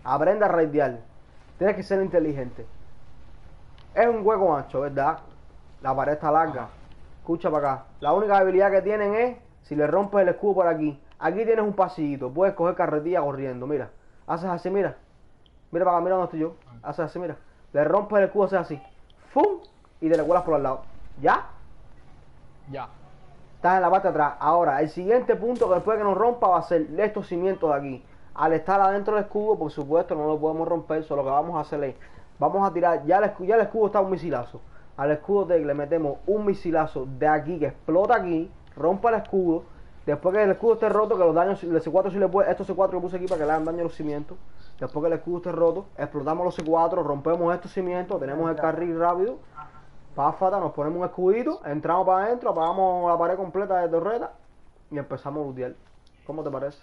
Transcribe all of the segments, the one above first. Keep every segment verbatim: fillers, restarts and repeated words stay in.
Aprende a raidear. Tienes que ser inteligente. Es un hueco ancho, ¿verdad? La pared está larga. Ajá. Escucha para acá. La única habilidad que tienen es si le rompes el escudo por aquí. Aquí tienes un pasillito. Puedes coger carretilla corriendo. Mira. Haces así, mira. Mira para acá, mira donde estoy yo. Haces así, mira. Le rompes el escudo, haces así. ¡Fum! Y te le cuelas por al lado. ¿Ya? Ya. Estás en la parte de atrás. Ahora, el siguiente punto que después que nos rompa va a ser estos cimientos de aquí. Al estar adentro del escudo, por supuesto, no lo podemos romper. Solo que vamos a hacer es, vamos a tirar, ya el, escudo, ya el escudo está un misilazo. Al escudo de, le metemos un misilazo de aquí que explota aquí, rompa el escudo. Después que el escudo esté roto, que los daños, el C cuatro sí le puede, estos C cuatro que puse aquí para que le hagan daño a los cimientos. Después que el escudo esté roto, explotamos los C cuatro, rompemos estos cimientos, tenemos el carril rápido. Páfata, nos ponemos un escudito, entramos para adentro, apagamos la pared completa de torreta y empezamos a lootear. ¿Cómo te parece?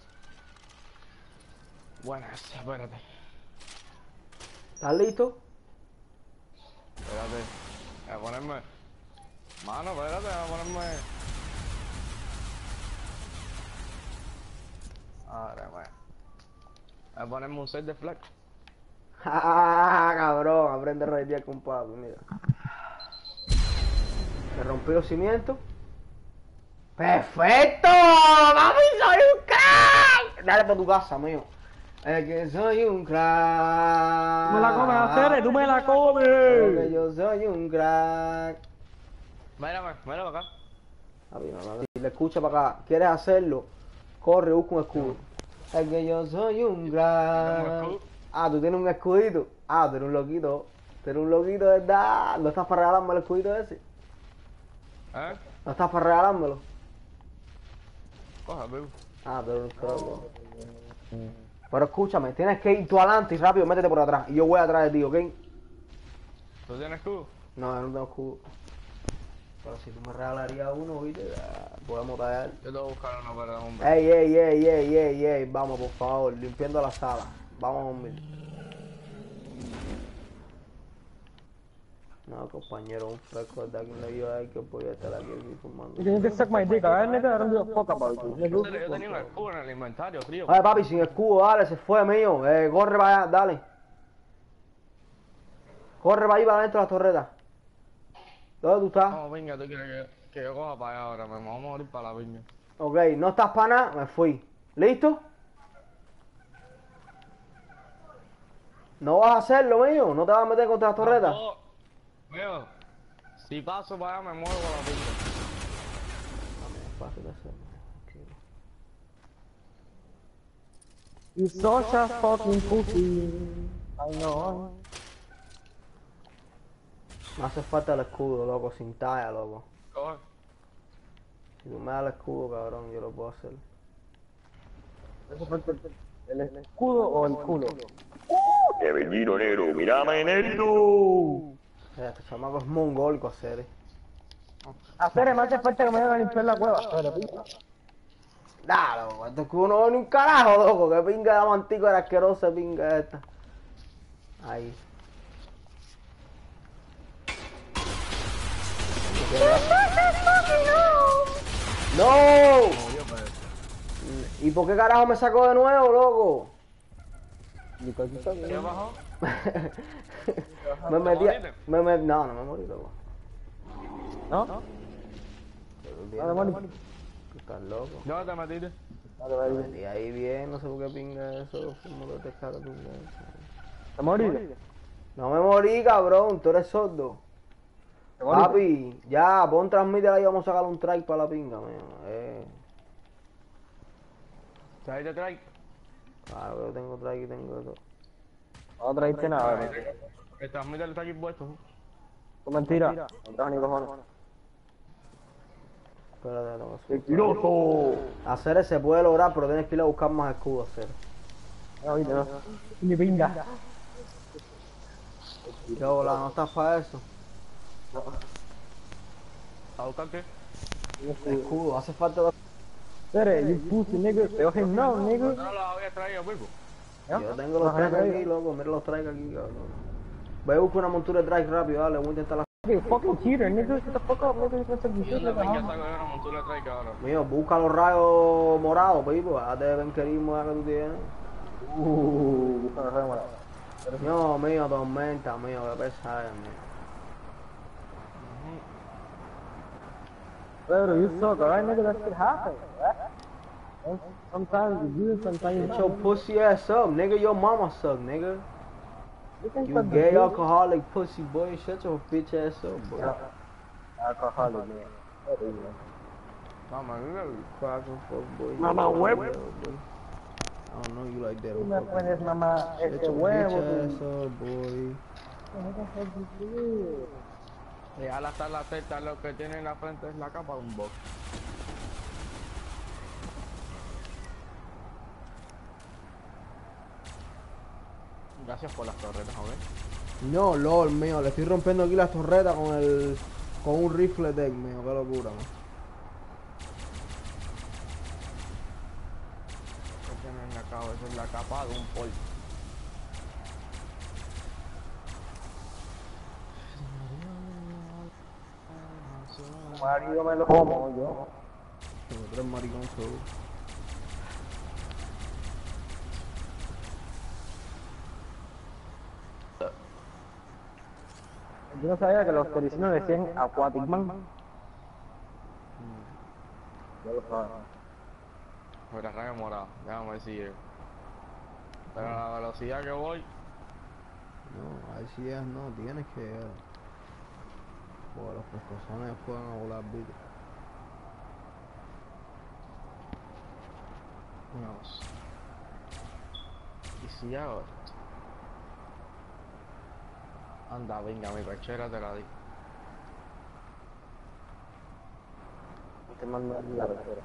Buenas, espérate. ¿Estás listo? Espérate. Voy a ponerme. Mano, espérate, voy a ponerme. Ahora, bueno. Voy a ponerme un set de flag. ¡Ah, cabrón! Aprende a raidear con Pablo, mira. Se rompió los cimientos. ¡Perfecto! ¡Mami, soy un crack! Dale para tu casa, mío. Es que soy un crack. Tú me la comes, Acere, tú me la comes. Porque yo soy un crack. Mírame, mírame acá. A ver, a ver, si le escucha para acá, ¿quieres hacerlo? Corre, busca un escudo. Es que yo soy un ¿Tengo un crack. escudo? Ah, tú tienes un escudito. Ah, tú eres un loquito. Tú eres un loquito, ¿verdad? ¿No estás para regalarme el escudito ese? ¿Eh? ¿No estás para regalármelo? Coja, bebo. Ah, pero un croco. Pero escúchame, tienes que ir tú adelante y rápido métete por atrás. Y yo voy atrás de ti, ¿ok? ¿Tú tienes escudo? No, yo no tengo escudo. Pero si tú me regalarías uno, viste, ya podemos tallar. Yo te voy a buscar una para hombre. Ey, ey, ey, ey, ey, ey, vamos por favor, limpiando la sala. Vamos, hombre. No, compañero, un fresco de aquí no yo hay que podía estar aquí fumando. You can suck my dick, alright, nigga? I don't give a fuck about you, Yo nigga. tenía- yo tenía un escudo en el inventario, tío. Oye, papi, sin escudo, dale, se fue, mío. Eh, corre para allá, dale. Corre para ahí, para adentro de la torreta. ¿Dónde tú estás? No, venga, tú quieres que, que yo coja para allá ahora, me vamos a morir para la viña. Ok, no estás para nada, me fui. ¿Listo? No vas a hacerlo, mío. No te vas a meter contra las torretas. No, mío, si paso para allá me muero con la viña. Es fácil de hacer, tranquilo. You such a fucking pussy. I know. No hace falta el escudo, loco, sin talla, loco. Coge. Si tú me das el escudo, cabrón, yo lo puedo hacer. ¿Eso fue el, el escudo o el culo? ¡Qué bendito negro! ¡Mírame, negro! Eh, Este chamaco es mongólico, hacer. Acere, me hace falta que me vayan a limpiar la cueva. Pero, pica. Dale, loco, este escudo no es ni un carajo, loco. Que pinga de mantico era asquerosa, pinga esta. Ahí. ¡No! ¿Y por qué carajo me sacó de nuevo, loco? ¿Qué bajó? me ¿Te metí. moriste? Me met... No, no me morí, loco. ¿No? Pero bien, No te morí. loco. Tú estás loco. ¿Dónde te metiste? Me metí ahí bien, no sé por qué pinga eso. Fumo de pescado, pinga eso. ¿Te morí? No me morí, cabrón, tú eres sordo. ¿Te morí? Papi, ya, pon transmítela y vamos a sacar un trike para la pinga, mío. Eh. ¿Ahí te trae? Claro que yo tengo trike y tengo todo. No traíste nada, ¿no? El transmitter está aquí puesto. Tu mentira. No trajo ni cojones. Espérate, no, ¡Mentiroso! hacer se puede lograr, pero tienes que ir a buscar más escudos, hacer. No, viste, no. Ni pinga. ¿Qué hola? ¿No estás para eso? ¿A buscar qué? Escudo, hace falta. Acere, you pussy, nigga. Te vas a no, nigga. ¿No los había traído, Pico? Yo tengo los trikes aquí, loco, mira los trikes aquí, cabrón. Voy a buscar una montura de trike rápido, dale, voy a intentar la. Okay, fucking cheater, nigga. Shut the fuck up, nigga. You're supposed to be Yo shit no like a tengo que homie. sacar una montura de trae ahora. Mío, busca los rayos morados, pipo, hazte de benquerismo que tú tienes. Uh, busca la rama. No, mío, tormenta, mío, qué pesada, mío. Pedro, you suck, alright, nigga? That shit happens, right? Sometimes you do, sometimes you Get your don't. pussy ass up, nigga. Your mama suck, nigga. You can You suck the gay dick. alcoholic pussy boy. Shut your bitch ass up, boy. Alcoholic, man. What is it? Mamá, mira. Fucking fuck boy. Mamá, You huevo. like that, boy. I don't know you like that. Tú I'm me fucking pones, with mamá, you. Shut ese your huevo, bitch ass tú. up, boy. Dejar hasta la teta, lo que tiene en la frente es la capa de un box. Gracias por las torretas, joven. No, lol, mío. Le estoy rompiendo aquí las torretas con el... Con un rifle deck, mío. Qué locura, man. Que tiene en la cabeza es la capa de un pol. Mario me lo como yo. Tengo tres maricón solo. Yo no sabía que los tericinos decían Aquatic Man. Yo lo sabía. Mira, rayo morado. Déjame decir. Pero a la velocidad que voy, No, ahí sí es, no. Tienes que... Porque los pescozones pueden volar, viste. Dios. Y si hago esto. Anda, venga, mi pechera te la di. Te mando la receta.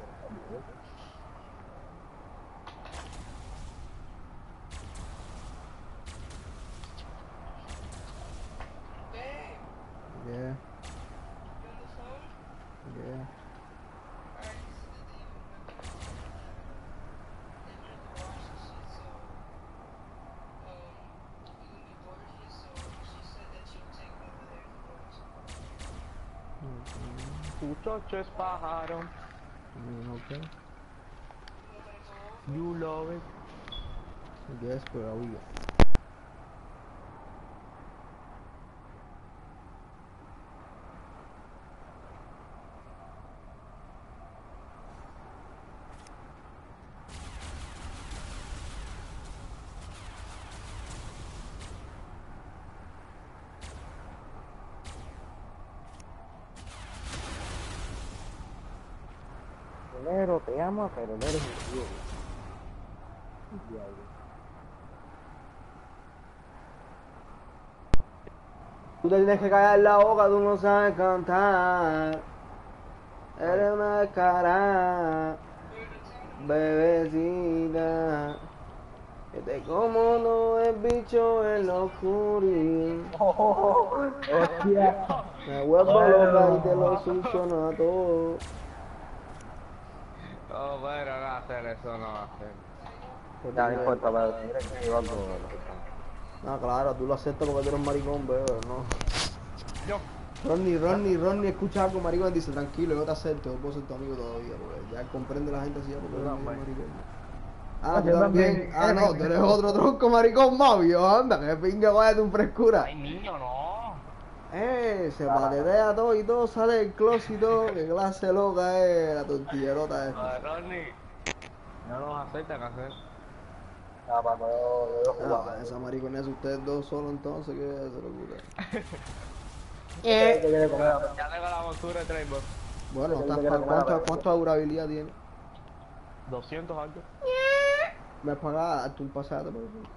Yeah. Yeah. Tu chocho es pájaro. Mm, okay. You love it. I guess, but we go. Negro te ama, pero no eres un tío. Tú te tienes que callar la boca, tú no sabes cantar. Eres una cara, bebecita. Que te como no es bicho en la oscuridad. Hostia. Me vuelvo loca y te lo succiono a todo. Oh, pero no hacer eso, no hacer. Ya, no importa, pero mira que yo algo. No, claro, tú lo aceptas porque tú eres maricón, bebé, ¿no? Yo. Ronnie, Ronnie, Ronnie escucha algo maricón y dice, tranquilo, yo te acepto, yo puedo ser tu amigo todavía, porque ya comprende la gente así, ya porque Yo eres también. maricón. Ah, tú Yo también. también. Ah, no, tú eres otro tronco maricón, mavio, anda, que pinga vaya tu frescura. Ay, niño, no. Eh, se patetea todo y todo, sale del closet y todo, qué clase loca es la tortillerota esta. Joder, Ronnie. No nos aceptan hacer. Ah, para yo, yo jugaba. Ah, esa mariconesa, ustedes dos solos entonces, que se lo cura. ¿Qué quiere comer? Ya tengo la montura de Trayvon. Bueno, ¿estás pa- ¿cuánto, ¿cuánto de durabilidad tiene? doscientos algo. Me has pagado tu pasado, por favor.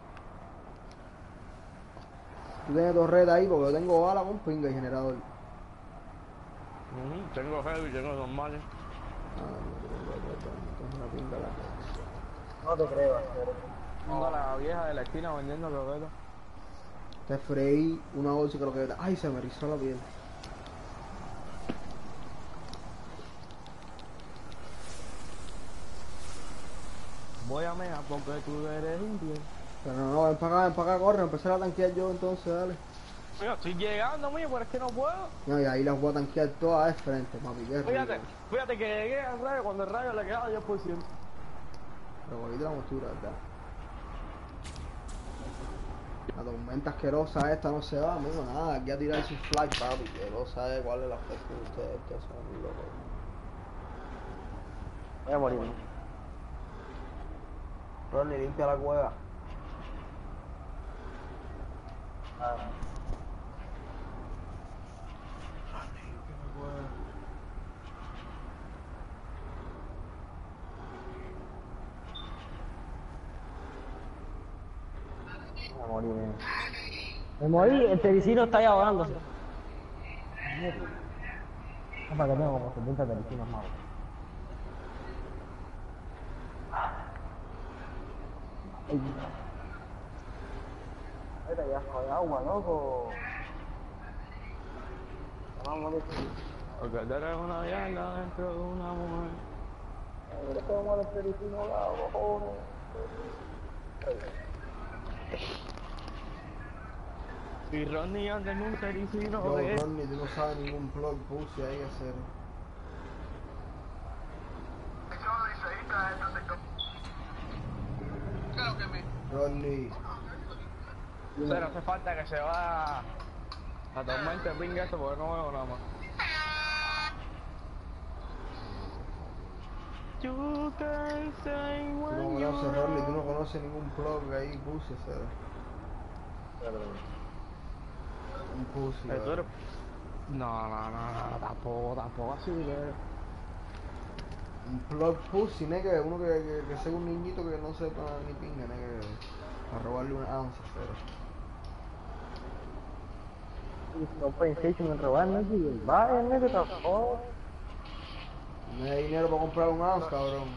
Tú tienes torreta ahí porque yo tengo bala con pinga y generador. Ujú, tengo heavy, tengo normales. Ah, no, tengo torreta, entonces una pinga la No te creo, pero... Tengo a la vieja de la esquina vendiendo croquetas. Te freí una bolsa y croqueta. Ay, se me rizó la piel. Voy a mear porque tú eres indio. Pero no, no, ven para acá, ven para acá, corre, empezar a tanquear yo entonces, dale. Mira, estoy llegando, mío, pero es que no puedo. No, y ahí las voy a tanquear todas de frente, papi, qué rico. Fíjate, fíjate que llegué al rayo cuando el rayo le quedaba diez por ciento. Pero bonita la montura, ¿verdad? La tormenta asquerosa esta no se va, amigo, nada, aquí a tirar su flag, papi, que no sabe cuál es la fe de ustedes, ustedes son muy locos. Voy a morir. Ronnie, limpia la cueva. Ah, voy a morir. eh. Me morí, el tericino está ahí ahogándose. Es para que tengo como setenta tericinos más. Ay, ahorita ya de agua, loco. Vamos a morir. Porque tú eres una diabla dentro de una mujer. Le tomamos el tericino al agua, joder. Y Ronnie anda en un tericino Yo, de... Ronnie, tú no sabes ningún blog pussy ahí hacer. Ronnie, Pero hace falta que se va la tormenta de pinga esto porque no veo nada más. You can say tú no when conoces, you're Ronnie, tú no conoces ningún blog ahí pussy hacer. Un pussy, Eh, tú ¿verdad? eres... No, no, no, no, tampoco, tampoco así que... Un plug pussy, nigga, uno que, que, que sea un niñito que no sepa ni pinga, nigga, a robarle una onza, pero. No pensé en robarme, tío. Vaya, me que tapó. No hay dinero para comprar un ounce, cabrón.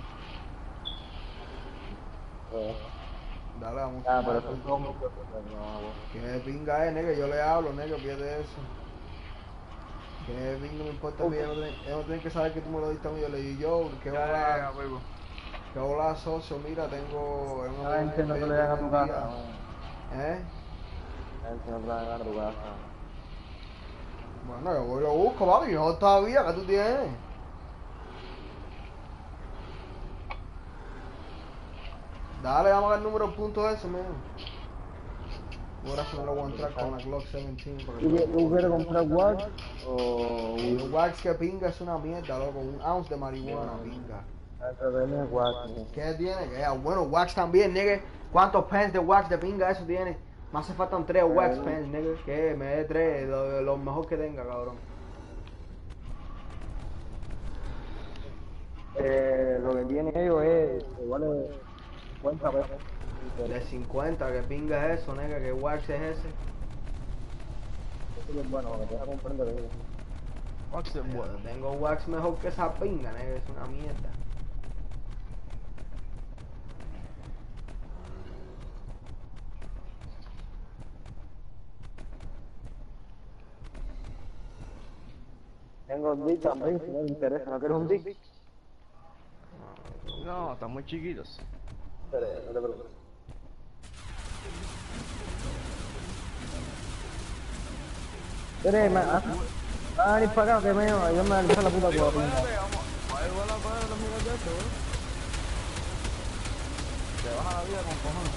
Dale, vamos a Ah, pero fumar. son como que no, Que pinga es, nigga, yo le hablo, nigga, pierde eso. Que pinga me importa, okay. ellos, no tienen, ellos no tienen que saber que tú me lo diste a mí, yo le digo yo, que hola, que hola socio, mira, tengo... la gente no te le dan a tu casa. ¿Eh? La gente no te le dan a tu casa. Bueno, yo voy y lo busco, papi, mejor todavía, que tú tienes. Dale, vamos a ver el número de puntos eso, man. Ahora se me lo voy a entrar con la Glock diecisiete. Porque ¿Tú quieres comprar wax? O... el wax que pinga es una mierda, loco. Un ounce de marihuana, pinga. ¿Qué tiene? ¿Qué? Bueno, wax también, nigga. ¿Cuántos pens de wax de pinga eso tiene? Me hace faltan tres wax pens, nigga. ¿Qué? Me dé tres, lo, lo mejor que tenga, cabrón. Eh, lo que tiene ellos es... Igual es cincuenta pesos. De cincuenta, ¿qué pinga es eso, nigga? ¿Qué wax es ese? Eso es bueno, lo que te deja comprender eso. Wax es bueno. Tengo wax mejor que esa pinga, nigga. Es una mierda. Tengo un dick también, si no te interesa. ¿No quieres un dick? No, están muy chiquitos. Espera, no te preocupes. Espera, man. Ah, ah, venir para acá, que me yo me voy a empezar la puta Digo, cueva. espérate, vamos. Ahí va la padre de los amigos de esto, ¿eh? Te baja la vida con cojones.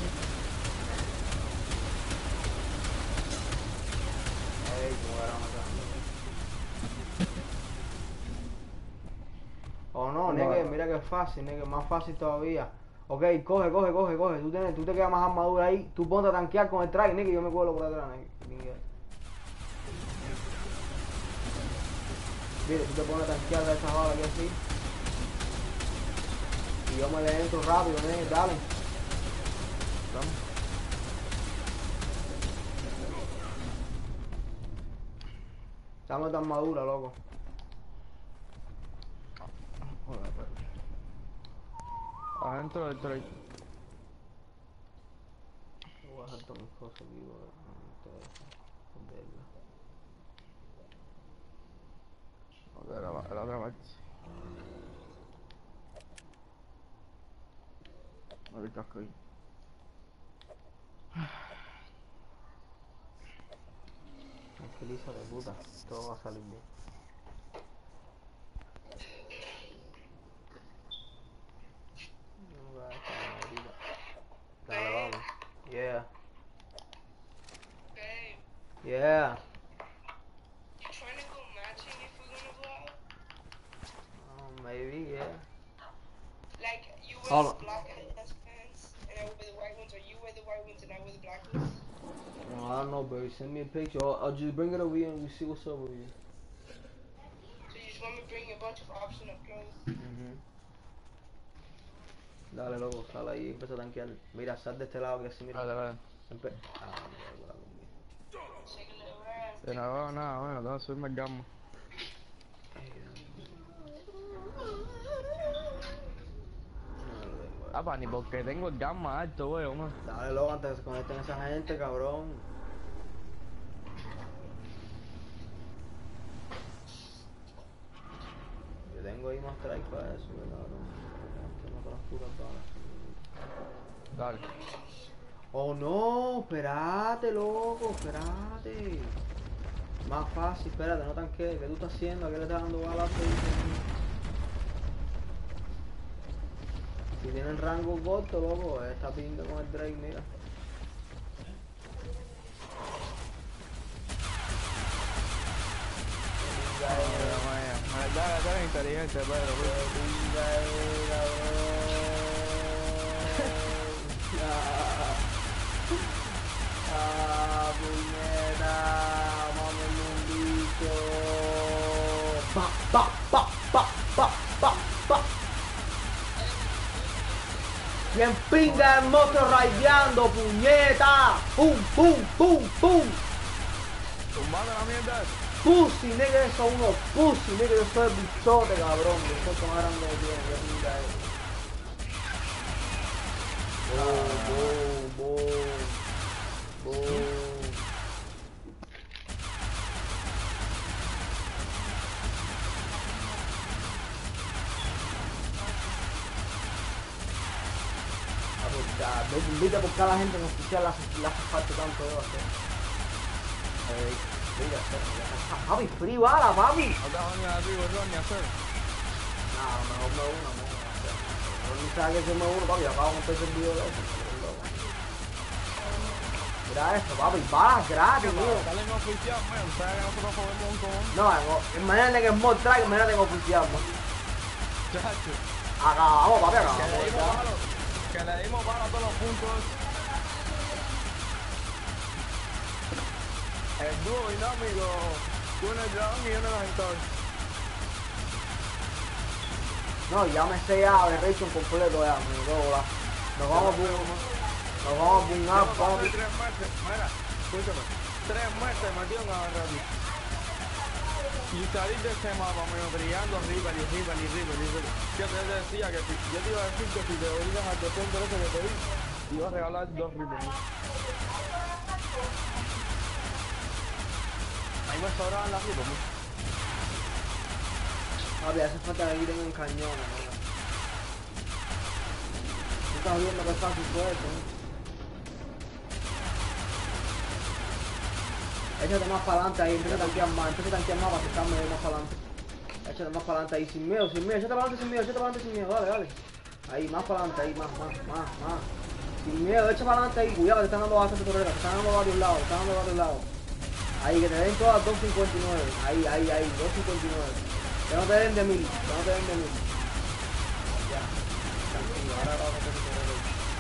Ey, cómo era matar. Oh no, nigga, mira que es fácil, nigga, más fácil todavía. Ok, coge, coge, coge, coge. Tú, tienes, tú te quedas más armadura ahí. Tú ponte a tanquear con el traje, nigga, y yo me cuelo por atrás, nigga. Mire, tú te pones a tanquear de esa bala aquí así. Y yo me le entro rápido, nigga, dale. Vamos. Dame tu armadura, loco. Joder, pues. Adentro del trade. Voy a dejar todas mis cosas aquí, no me interesa perderlas. Joder, la, la otra parte. Ahorita estoy. Tranquilízate, puta. Todo va a salir bien. No va a estar ahorita. Dale, vamos. Yeah. Yeah. You trying to go matching if we're gonna go out? Oh, maybe, yeah. Like, you wear Hold on. the black Adidas pants, and I wear the white ones, or you wear the white ones and I wear the black ones? Well, I don't know, baby. Send me a picture. Or, or just bring it over here and we see what's up with you. So you just want me to bring you a bunch of option of clothes? Ujú. Dale, loco, sal ahí y empieza a tanquear. Mira, sal de este lado que así, mira. Vale, vale. Empe ah, mira, mira, mira. Shake a little ass. De nada, nada, bueno, tengo que subirme el gamma. Ah, pa, ni porque tengo el gamma alto, weón, man. Dale, loco, antes que se conecten esa gente, cabrón. Yo tengo ahí más strike para eso, cabrón. Que no te las puras balas. Dale. Oh no, espérate, loco, espérate. Más fácil, espérate, no tanque. ¿Qué tú estás haciendo? ¿A qué le estás dando balas? Si tienen rango corto, loco, esta pinga con el Drake, mira. Dale, dale, dale, dale, inteligente, Pedro, Qué pinga es, cabrón. Ah, puñeta, vamos un bicho. Pa, pa, pa, pa, pa, pa, pa. Bien pinga el monstruo raideando, puñeta. Pum, pum, pum, pum. tumbando la mierda. Pussy, nigga, eso es uno pussy, nigga, yo soy el bichote, cabrón. Yo soy más grande que tiene, qué pinga es. Boom, boom, boom. Boom. Ah, pues ya, ve- viste por qué a la gente en oficial le hace, le hace falta tanto de hacer. Ey, mira, mira, papi, free bala, papi. No te vas ni a arriba, no, ni a hacer. Nah, mejor me uno, no. No ni sabes que se me uno, papi, acabo de empezar el video de eso. Mira esto, papi, balas gratis, mío. Dale en oficial, man. Sabes que nosotros jodemos un cojón. No, en- imagínate que es mod track, imagínate en oficial, man. Chacho. Acabamos, papi, Que le acabamos. dimos ya. palo. Que le dimos palo a todos los puntos. El dúo dinámico. Tú en el dragón y yo en el agitador. No, ya me sé ya el Ration completo ya, me lo voy a volar. Nos vamos a boom, nos vamos a boom up, Llevo vamos casi tres meses. Mira, escúchame. Tres meses metido en agarrar. Y salir de ese mapa, medio brillando arriba y arriba y arriba y arriba. Yo te decía que si, yo te iba a decir que si te obligas al descuento ese que te di, te iba a regalar dos ribos. Ahí me sobraban las ribos, ¿no? papi, hace falta que ir en cañones, ¿no? Tú estás viendo que fácil fue eso, ¿no? Échate más para adelante ahí, empieza a tanquear más, empieza a tanquear más para acercarme más para adelante. Échate más para adelante ahí, sin miedo, sin miedo, échate para adelante sin miedo, échate para adelante sin miedo, dale, dale. Ahí, más para adelante, ahí, más, más, más, más. Sin miedo, echa para adelante ahí, cuidado, que te están dando bastante torreta, te están dando de varios lados, te están dando de varios lados. Ahí, que te den todas dos cincuenta y nueve, ahí, ahí, ahí, dos cincuenta y nueve. Que no te den de mil, que no te den de mil. Ya, tranquilo, ahora vamos a hacer tu torreta.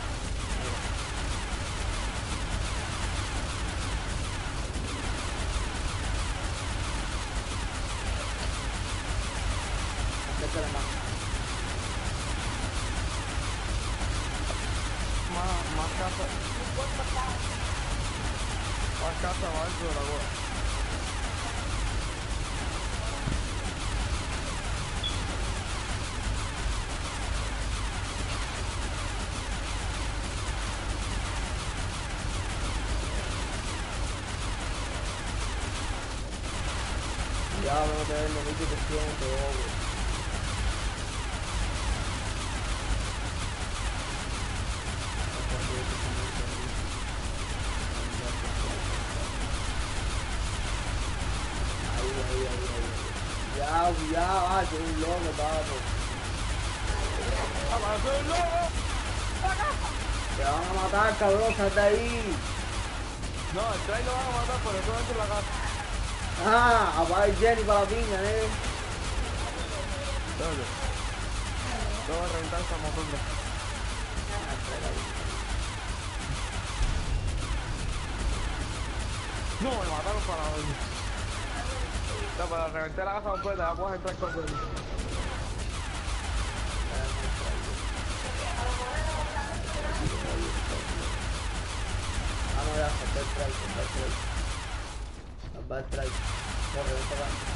Acércale más. Más, más casa. Más casa más alto de la bola. Ya, no te den de mil setecientos, obvio. Ahí, ahí, ahí, ahí. Ya, ya, ay, que un loco, papo. ¡Apareció el lobo! Te van a matar, cabrón, sal de ahí. No, el trail lo van a matar, pero eso dentro de la casa. Ah, apaga el Jenny para la piña, eh. Dale. Lo voy a reventar esta motonda. No, me mataron para la olla. No, para reventar la casa completa, ya puedes entrar con él. Ah, no, ya, salta el trail, salta el trail. Salta el trail. Corre, ven para acá.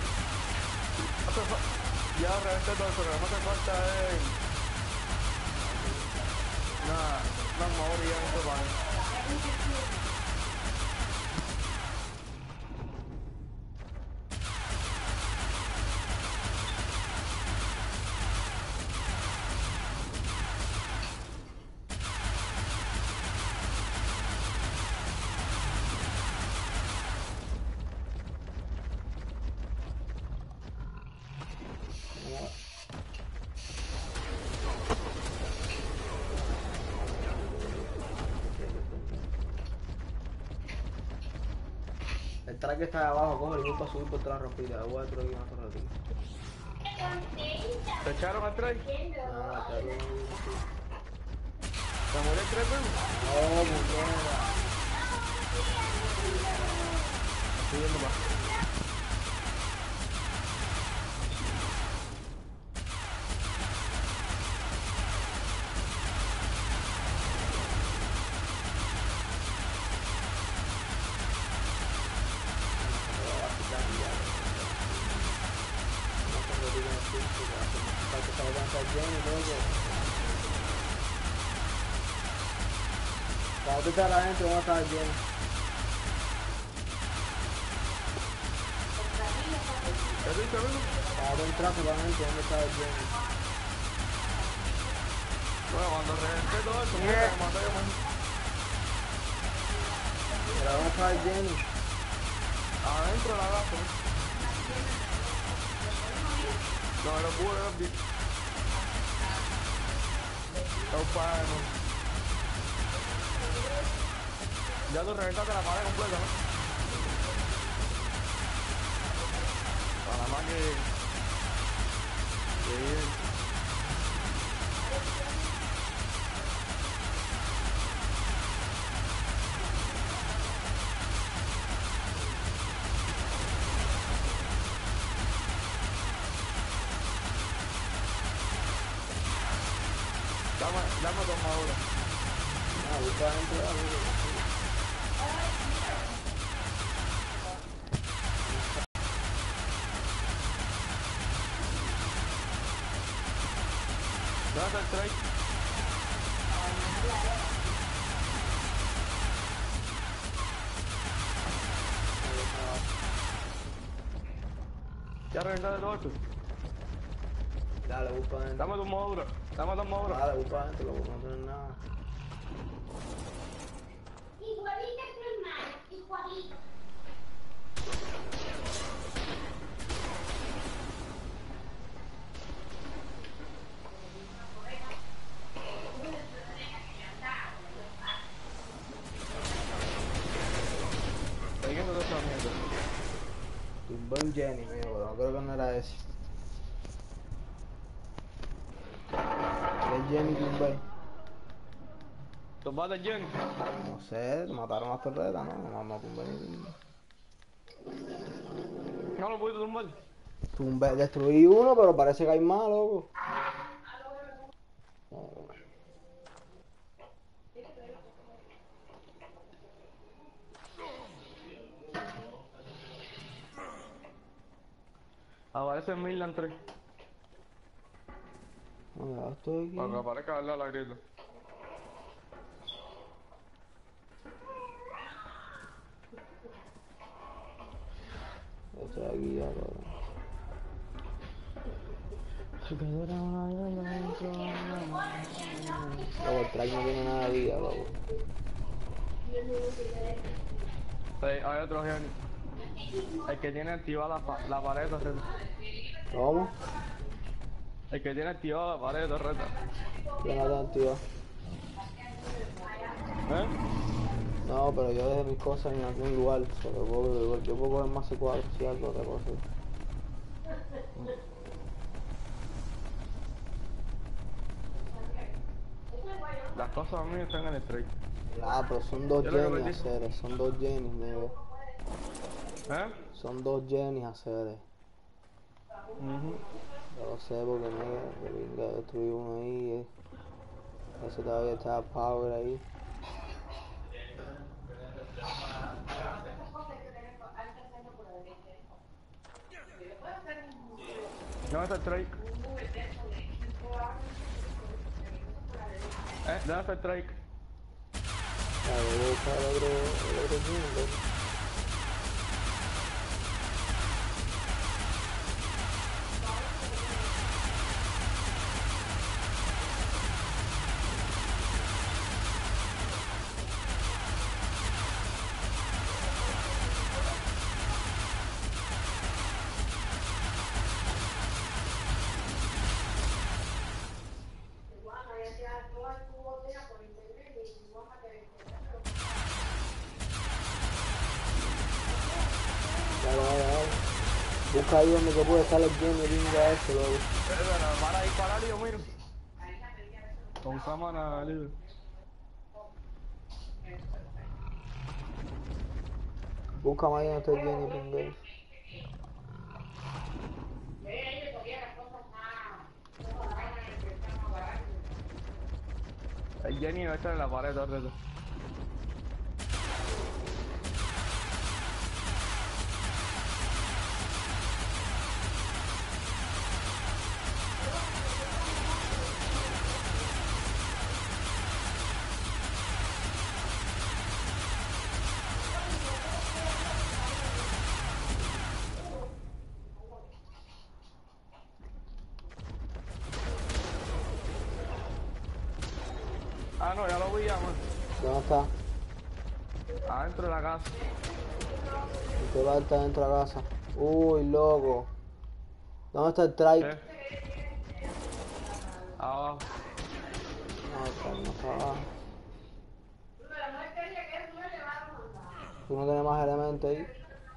Ya reventé todo eso, lo que me hace falta es... Nada, una armadura y ya no se paga. El track que está ahí abajo, coge el grupo a subir por toda la rompida. Voy a otro aquí más ratito. ¿Te echaron al trail? No, no, te lo ¿Te murió el trail, primo? No, muñeca. Estoy viendo más. Cuando tú estás adentro, vamos a estar bien. ¿Qué te dice, amigo? Cuando tú entras por adentro, vamos a estar bien. Bueno, cuando reventé todo eso, mira, me maté yo mismo. Pero vamos a estar llenos. Adentro de la casa. No me lo pude ver bien. Está padre, ¿no? Ya tú reventaste la pared completa, ¿no? Para más que... que bien. Dame, dame dos maduras. Ah, busca adentro, amigo. ¿Dónde está el trail? ¿Ya reventaste todo esto? Dale, busca adentro. Dame dos maduras. Dame dos maduras. Dale, busca adentro, loco, no tienes nada. Igualita que tu hermana, igualita. Estoy viendo toda esta mierda. Tumbé un Jenny, mío, pero no creo que no era ese. ¿Qué Jenny tumbé? ¿Tumbaste el Jenny? No sé, mataron a Torreta, ¿no? No, no tumbé ni... No lo pudiste tumbar. Tumbé, destruí uno, pero parece que hay más, loco. No. Aparece en Midland tres. No, ya estoy aquí. Para que aparezca al lado de la grieta. Ya estoy aquí ya, cabrón. Loco, el track no tiene nada de vida, loco. Sí, hay otro Jenny. El que tiene activada la, pa la pared de torreta. ¿Cómo? El que tiene activada la pared de torreta. Yo no te activo. ¿Eh? No, pero yo dejé mis cosas en algún lugar. Solo puedo, yo puedo coger más C cuatro si algo otra cosa. Las cosas mías están en el strike. Ah, pero son dos Yo lo que Jenny perdí- hacer, son dos Jenny, nigga. ¿Eh? Son dos Jenny hacer. Ujú. Yo lo sé porque nigga, que venga, destruí uno ahí. eh. Ese todavía está power ahí. ¿Dónde está el strike? ¿Eh? ¿Dónde está el strike? Ah, voy a buscar el otro, el otro Jenny, loco. Dale, dale, dale. Busca ahí donde que puede estar el Jenny, venga ese, loco. Pero para disparar yo miro. Con cámara libre. Busca más ahí donde está el Jenny, venga ese. El Jenny va a estar en la pared todo el rato. Ah, no, ya lo vi ya, man. ¿Dónde está? Adentro de la casa. Usted va a estar dentro de la casa. Uy, loco. ¿Dónde está el trike? ¿Eh? Abajo. No, está, no está abajo. ¿Tú no tienes más elementos ahí?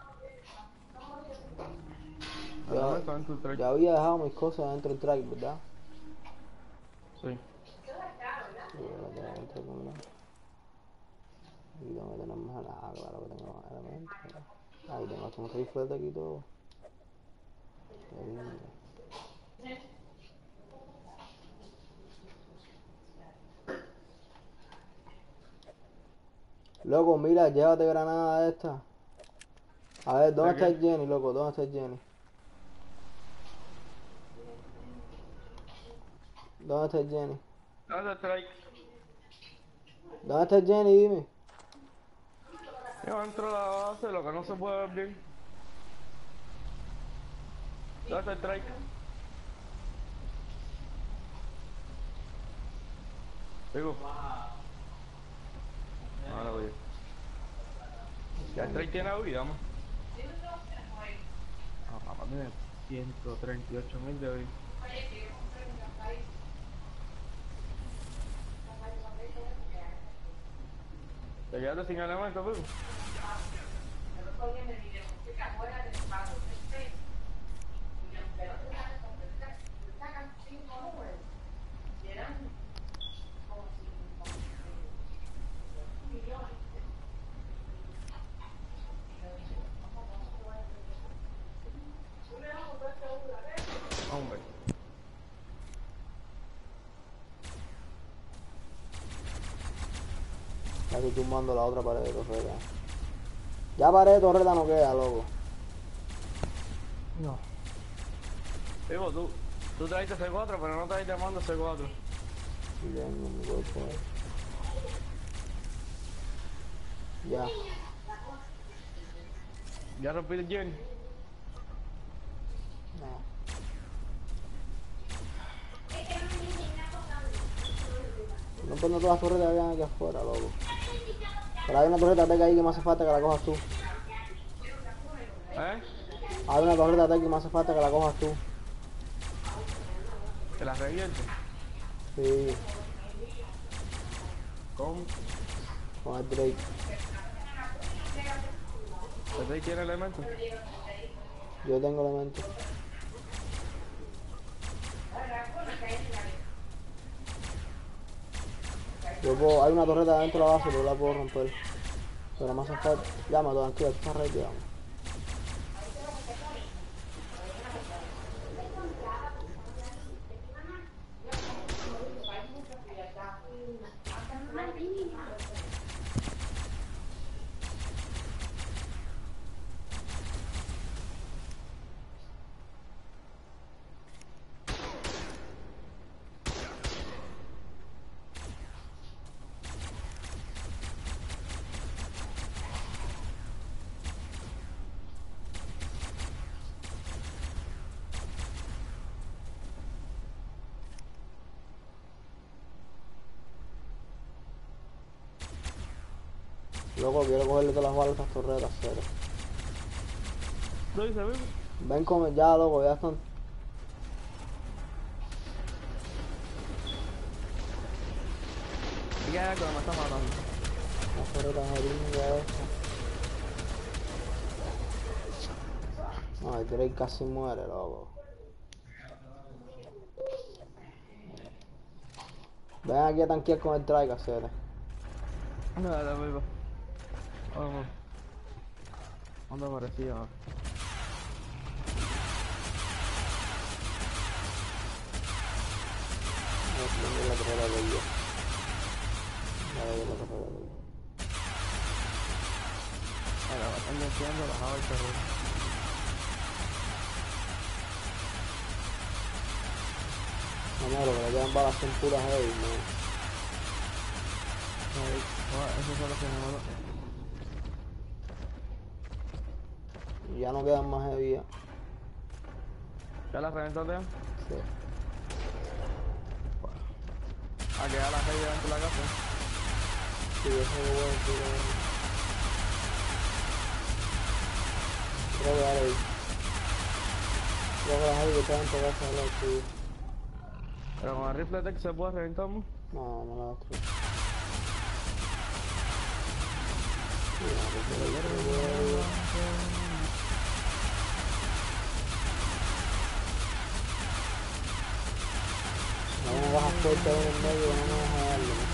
¿Dónde está dentro del Ya strike? había dejado mis cosas dentro del trike, ¿verdad? Sí. Sí, voy a tener dentro de algún lado. Y tengo que tener más elementos. Ah, claro que tengo más elementos. Ahí tengo hasta un rifle aquí y todo. Qué lindo. Loco, mira, llévate granada esta. A ver, ¿dónde ¿De está qué? el Jenny, loco? ¿Dónde está el Jenny? ¿Dónde está el Jenny? ¿Dónde está el strike? ¿Dónde está el Jenny? Dime. Yo entro a la base, lo que no se puede ver bien. ¿Dónde está el strike? Digo. Ahora voy. Ya el strike tiene vida, ¿no? Ah, papá, tiene ciento treinta y ocho mil de vida. ¿Te quedaste sin elementos, Pico? Hombre. Ya estoy tumbando la otra pared de torreta. Ya pared de torreta no queda, loco. No. Digo, tú, tú traiste C cuatro, pero no traiste mando C cuatro. Y tengo mi cuerpo ahí. Ya. ¿Ya rompí el Jenny? No. No pongo todas las torretas que habían aquí afuera, loco. Pero hay una torreta teca ahí que me hace falta que la cojas tú. ¿Eh? Hay una torreta teca que me hace falta que la cojas tú. ¿Te la reviento? Sí, ¿Cómo? con el Drake. ¿Usted quiere elementos? Yo tengo elementos. Yo puedo, hay una torreta dentro de la base, pero la puedo romper. Pero más hace falta. Llama, tranquilo, está ready, vamos. Loco, quiero cogerle todas las balas a estas torretas, cero. ¿Lo dice, vivo? Ven con ya, loco, ya están. Y ya que me está matando. Las torretas jeringa esta. Ay, Drake casi muere, loco. Ven aquí a tanquear con el Drake, hacer. No, dale, vivo. Vamos. ¿Dónde aparecía? No, la torreta de ella. Vale, la torreta de ella. Ahora, están limpiando la java y terror. No, no, lo que le quedan balas son puras heavy, no. Eso es lo que me mató. Y ya no quedan más heavy ya. ¿Ya la reventaste ya? Sí. A quedar la calle dentro de la casa. Sí, eso es bueno, sí, lo bueno. Creo que ahora ahí. Creo que las heavy que están en tu casa es la tuya. Pero con el rifle tech se puede reventar, ¿no? No, no la destruyo. Sí, la rifle tech se puede. No me bajas fuerte ahí en el medio, no me vas a darle, ¿no?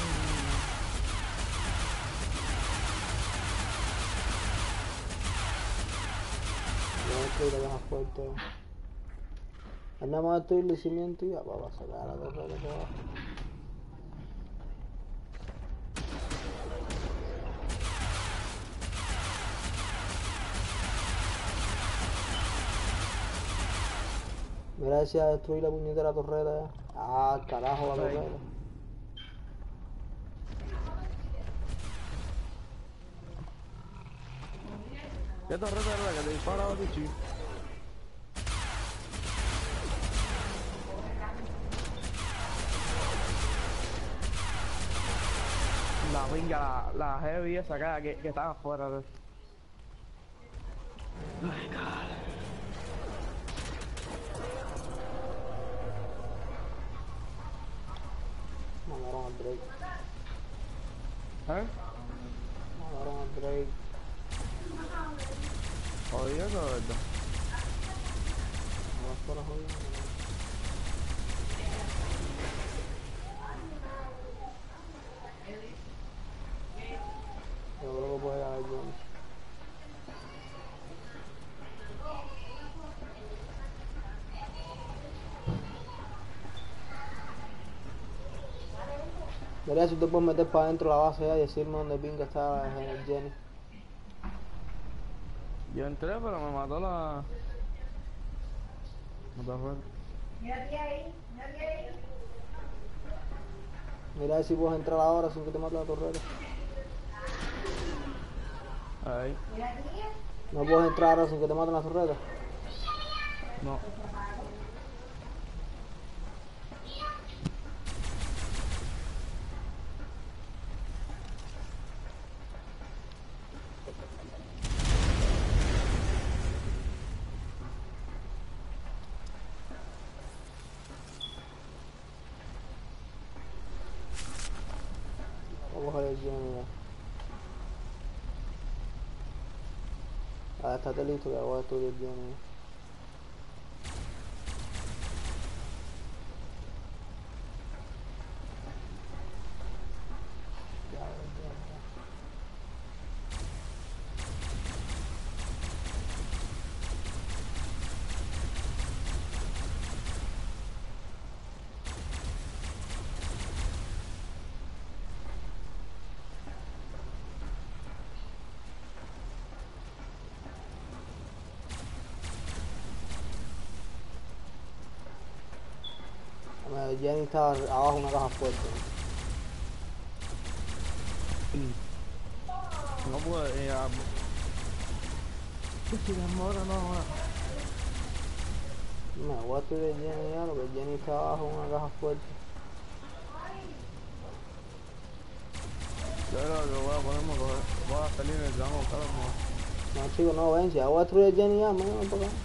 Yo estoy de bajas fuerte. Andamos a destruir el cimiento y ya, para sacar la torre de abajo. Mira, decía destruir la puñetera torreta ya. Ah, carajo, la torreta. ¿Qué torreta era la que te disparaba a ti, chico? La pinga, la, la heavy esa acá que, que estaba afuera de... Ay, God. Mandaron al Drake. ¿Eh? Mandaron al Drake. Oye, eso es verdad. No vas por la jodida, no. Yo creo que puede haber Jones. Mira si te puedes meter para adentro de la base ya y decirme dónde pinga está el Jenny. Yo entré, pero me mató la... Me mató Mira a ver si puedes entrar ahora sin que te mate la torreta. ahí. No puedes entrar ahora sin que te maten la torreta. No. Vamos a coger el Jenny ya. Ah, estate listo que voy a estudiar Jenny. Ya, ya, ya. Dame, Jenny está abajo de una caja fuerte. No puede, eh, ah, si la mora no, no. Me voy a estudiar Jenny ya, porque Jenny está abajo de una caja fuerte. Yo creo que voy a ponerme a coger, voy a salir en el rango, claro, no. No, chicos, no, ven, si ya voy a destruir Jenny ya, me voy para acá.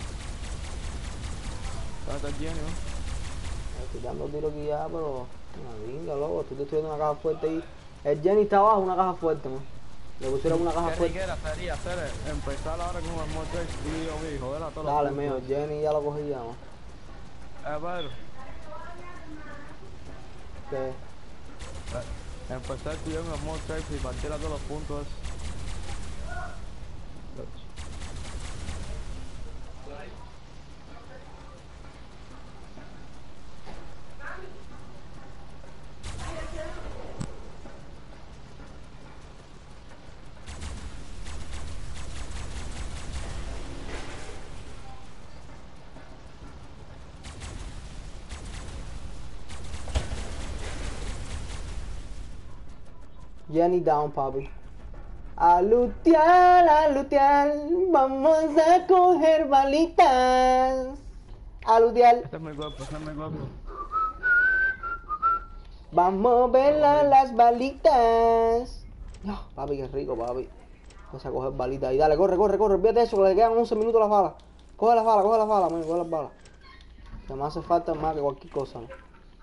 ¿Dónde está Jenny, no? Estoy dando tiro aquí ya, pero... Una vinga, loco, estoy destruyendo una caja fuerte ahí. El Jenny está abajo, una caja fuerte, man. Le pusieron una caja ¿Qué fuerte. riquera sería hacer empezar ahora con un amor tres y yo vi, joder a todos Dale, los mío, puntos? Jenny ya lo cogí ya, man. Eh, Pedro, Que... eh, empezar tú y yo en amor tres y partir a todos los puntos. Jenny down, papi. A lutear, a lutear, vamos a coger balitas. A lutear, Este es mi cuerpo, este es mi cuerpo. vamos a ver la- las balitas. No, papi, qué rico, papi. Vamos a coger balitas ahí. Dale, corre, corre, corre. Olvídate de eso, que le quedan once minutos las balas. Coge las balas, coge las balas, man, coge las balas. Que me hace falta más que cualquier cosa, ¿no?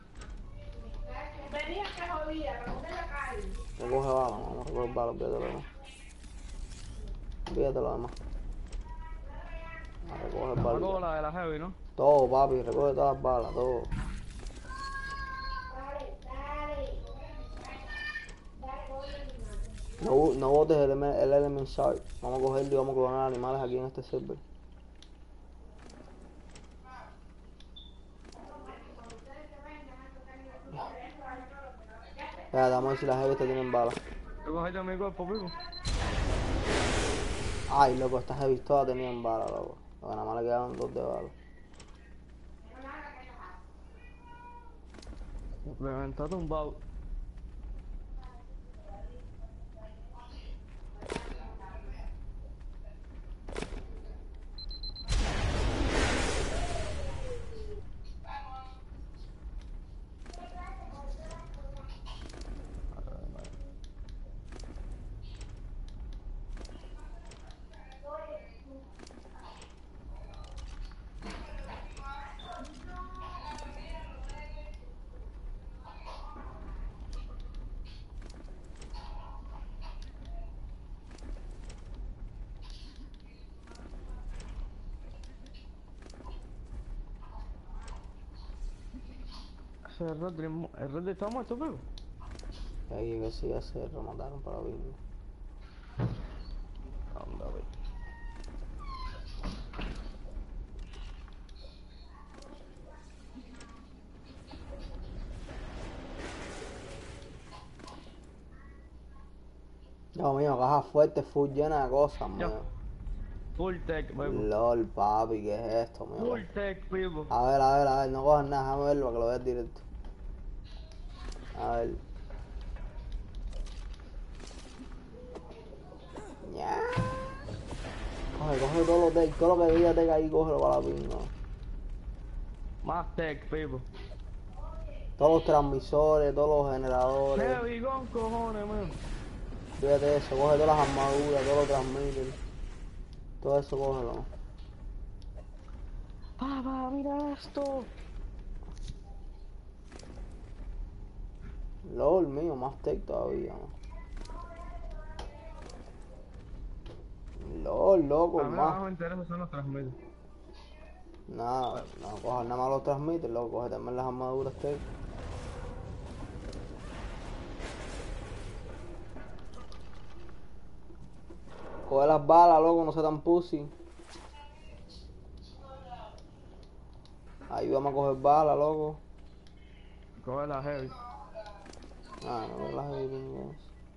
Recoge balas, vamos a recoger balas, olvídate lo demás. Olvídate lo demás. A recoger Hago balas. la de la heavy, ¿no? Todo, papi, recoge todas las balas, todo. No, no botes el, ele- el Element Shark. Vamos a cogerlo y vamos a clonar animales aquí en este server. Ya, vamos a ver si las heavy tienen balas. Yo cogí de mi cuerpo, vivo. Ay, loco, estas heavy todas tenían balas, loco. Lo que nada más le quedaban dos de balas. Implementado un bau. Ese Rodri, el Rodri está muerto, vivo. Y ahí que sí, ya se remataron para abrirlo. Anda, ve. Dios mío, caja fuerte, full llena de cosas, Ya. mío. Full tech, vivo. LOL, papi, ¿qué es esto, mío? Full tech, vivo. A ver, a ver, a ver, no cojas nada, déjame verlo para que lo veas directo. A ver. Ya. Coge, coge todo lo tech, todo lo que diga tech ahí, cógelo para la pinga. Más tech, vivo. Todos los transmisores, todos los generadores. Heavy con cojones, man. Fíjate de eso, coge todas las armaduras, todos los transmitters. Todo eso cógelo. Papá, mira esto. LOL mío, más tech todavía, man. LOL. mejor, loco, A mí lo que más hermano. me interesa son los transmitos. Nada, no cojas nada más los transmites, loco, coge también las armaduras que coge las balas, loco, no se tan pussy. Ahí vamos a coger balas, loco. Coge la heavy. Ah, no me las he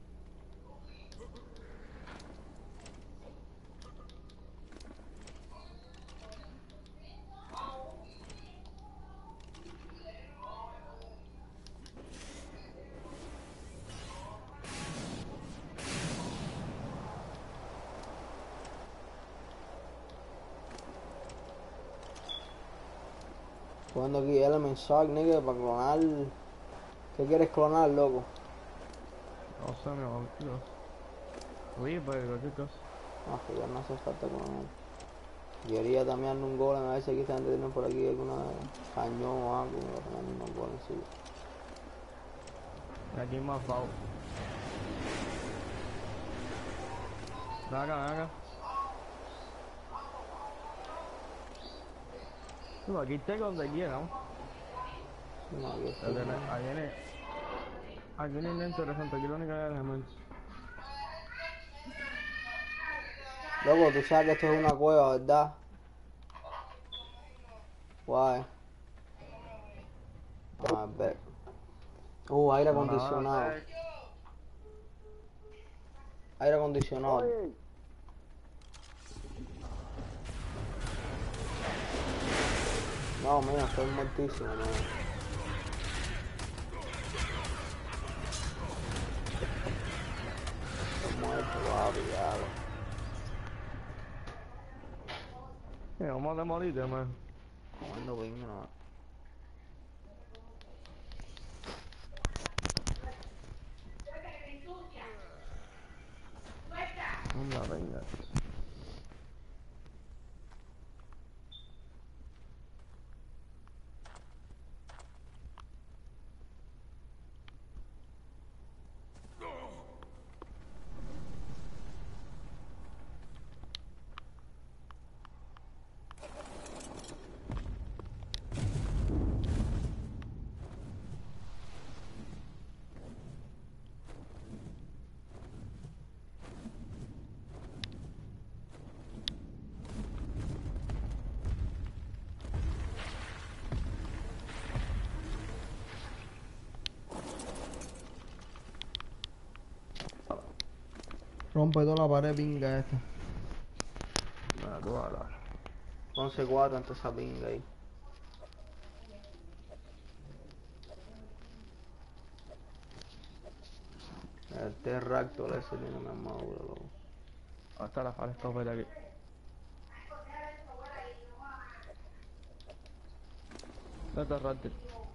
Jugando aquí Element Shock, nigga, para clonar. ¿Qué quieres clonar, loco? No sé, mi amor, tío. Reaper, cualquier cosa. Ah, pues ya no hace falta clonar. Quería también un golem, a ver si aquí están tienen por aquí alguna cañón o algo, me voy a poner unos golems, sí. Aquí más bajo. Ven acá, ven acá. No, aquí tengo donde quiera, ¿no? No, aquí está. Ahí viene, ahí viene. Aquí viene lo interesante, aquí lo único que es elemento. Loco, tú sabes que esto es una cueva, ¿verdad? Guay. A ver. Uh, aire acondicionado. Aire acondicionado. No, mira, estoy muertísimo, no. Estoy muerto, papi, diablo. Eh, vamos a morirte, man. Comando piña, no. Anda, venga. Rompe toda la pared pinga esta. Nada, tú vas a hablar. once cuatro ante esa pinga ahí. El T-Raptor ese tiene una armadura, loco. Hasta la falta de aquí. Vete a rate.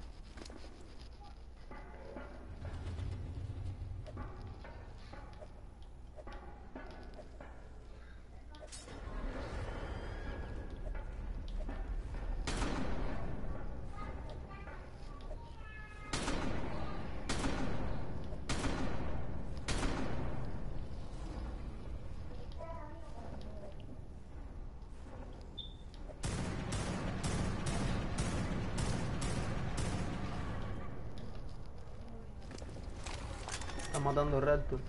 Está matando Raptor.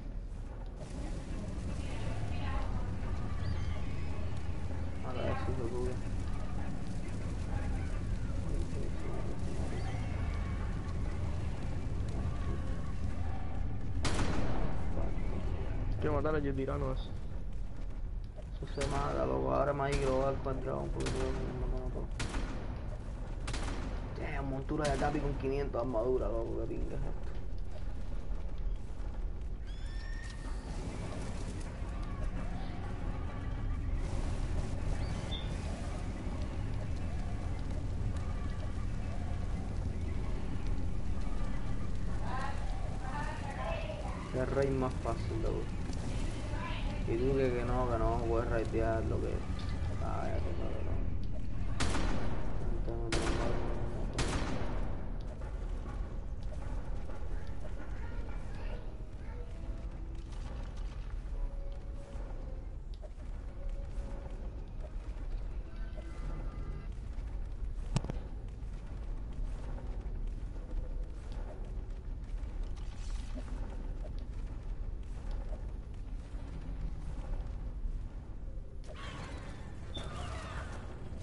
A ver si se sube. Quiero matar a Jetirano ese. Eso se mata, loco. Ahora más ahí que lo voy a dar para el dragón porque todo me matan todo. Damn, montura de Capi con quinientos armadura, loco. Que pinga es esto. Qué rey más fácil, loco. Y tú que, que no, que no puedes raitear lo que... Ay, ya toca, loco.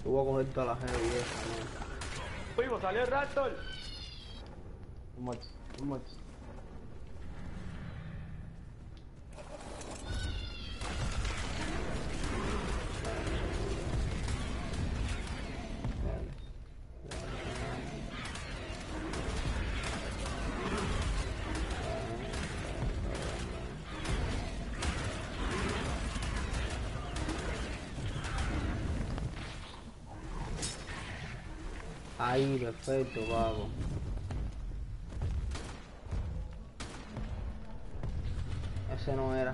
Yo voy a coger toda la heavy esa, ¿no? Primo, salió el Raptor. Too much, too much. Ahí, perfecto, papo. Ese no era.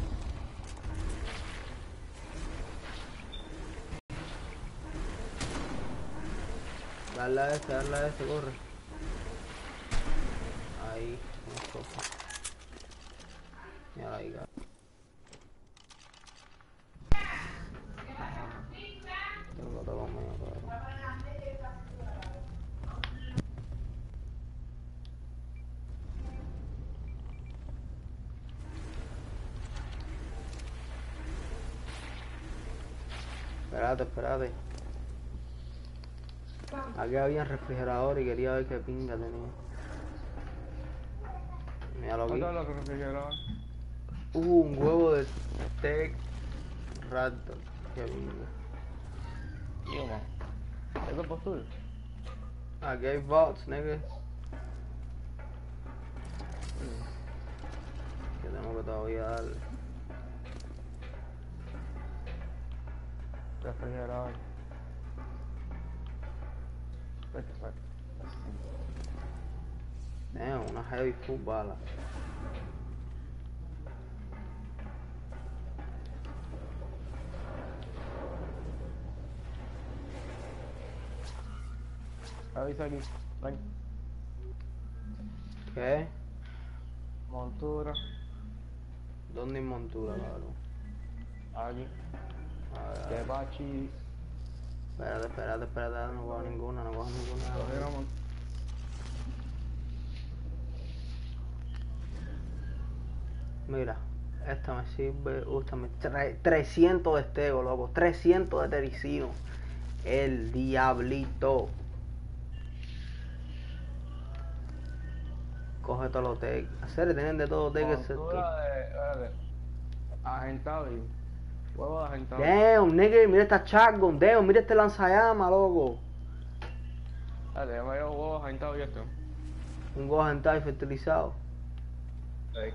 Dale a este, dale a este, corre. Ahí, una sopa. Mira ahí, cara. Tengo que tocar conmigo, cabrón. Espérate, espérate. Aquí había un refrigerador y quería ver qué pinga tenía. Mira lo ¿Dónde vi. está el refrigerador? Uh, un huevo de steak raptor. Qué pinga. Tío, man. ¿Eso es posible? Aquí hay bots, nigga. Que tengo que todavía darle. Refrigerador. Perfecto. Damn, una heavy full bala. Avisa aquí. Ven. ¿Qué? Montura. ¿Dónde hay montura, cabrón? Aquí. A ver, a De ver. Bachi. Espérate, espérate, espérate, no cojo ninguna, no cojo ninguna. Mira, esta me sirve, esta me trae trescientos de estego, loco, trescientos de tericino. El diablito. Coge todos los teques. Hacer, tienen de todo teques. Montura de. Espérate. Agentado y. Huevo de agentado. Damn, nigga, mira esta shotgun, damn, mira este lanzallamas, loco. Espérate, yo me llevo huevos agentados y esto. Un Gohan Type fertilizado. Sí.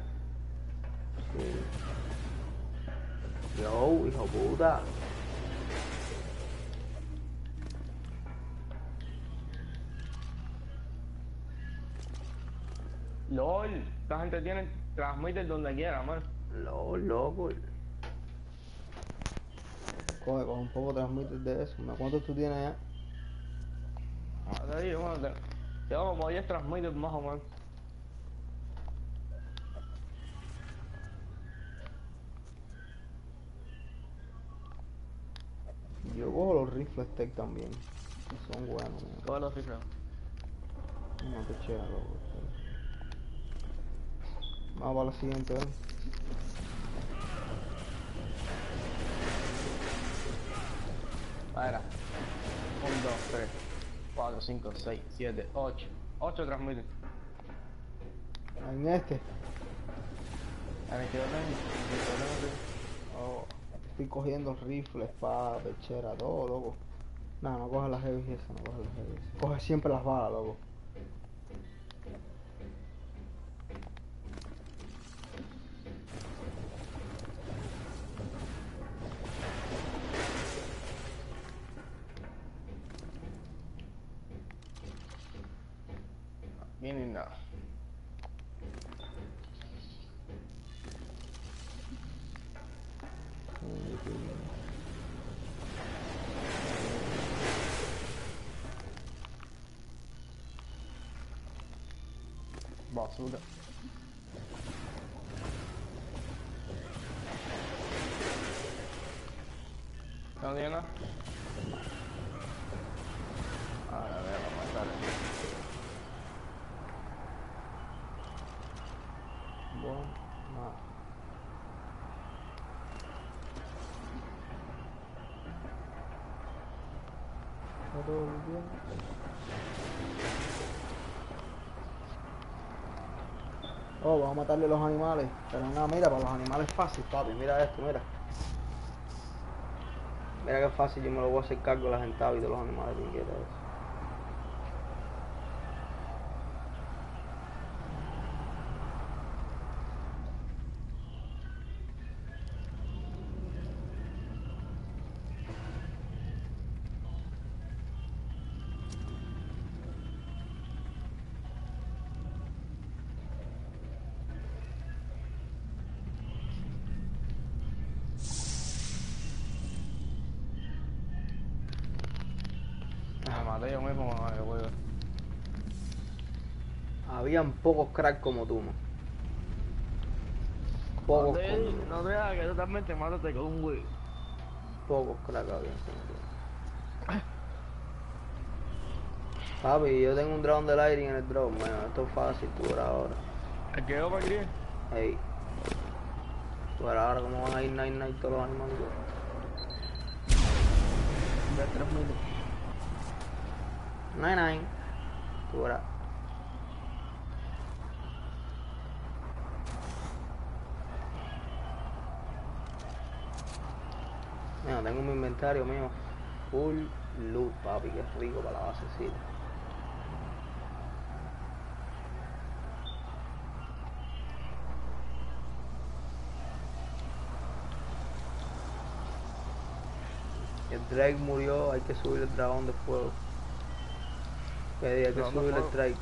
Sí. Yo, hijo puta. LOL. Esta gente tiene transmitter donde quiera, man. Lo, loco. Coge, coge un poco transmitter de eso. ¿Cuántos tú tienes ya? Ah, te digo, man. te- Tengo como diez transmitters más o menos. Yo cojo los rifles tech también. Que son buenos, mira. Todos los cifras. Una pechera, loco. Vamos para la siguiente, ¿eh? Espera. uno, dos, tres, cuatro, cinco, seis, siete, ocho. ocho transmitters. En este. En el que yo tengo. En el que yo tengo, Oh, estoy cogiendo rifles, espada, pechera, todo, loco. No, no coge las heavy esas, no coge las heavy esas. Coge siempre las balas, loco. Bien y nada. Basura. ¿No tiene nada? Ahora a ver, vamos a matar. Bueno, nada. Está todo bien. Oh, vamos a matarle los animales. Pero nada, mira, para los animales es fácil, papi. Mira esto, mira. Mira qué fácil, yo me lo voy a hacer cargo de la gente y de los animales que quiera eso. Me maté yo mismo, mamá, que huevo. Habían pocos cracks como tú, man. Pocos, No te, como- no te hagas que tú también te mátate con un güey. pocos cracks habían como tú. Papi, yo tengo un drone de lighting en el drone, bueno, esto es fácil, tú verás ahora. ¿El que yo para criar? Ey. Tú verás ahora cómo van a ir night night todos los animales. De tres minutos. Night night. Tú verás. Mira, tengo mi inventario mío full loot, papi, que es rico para la basecita. El Drake murió, hay que subir el dragón de fuego. Que hay que Dragón de subir el fuego. Drake.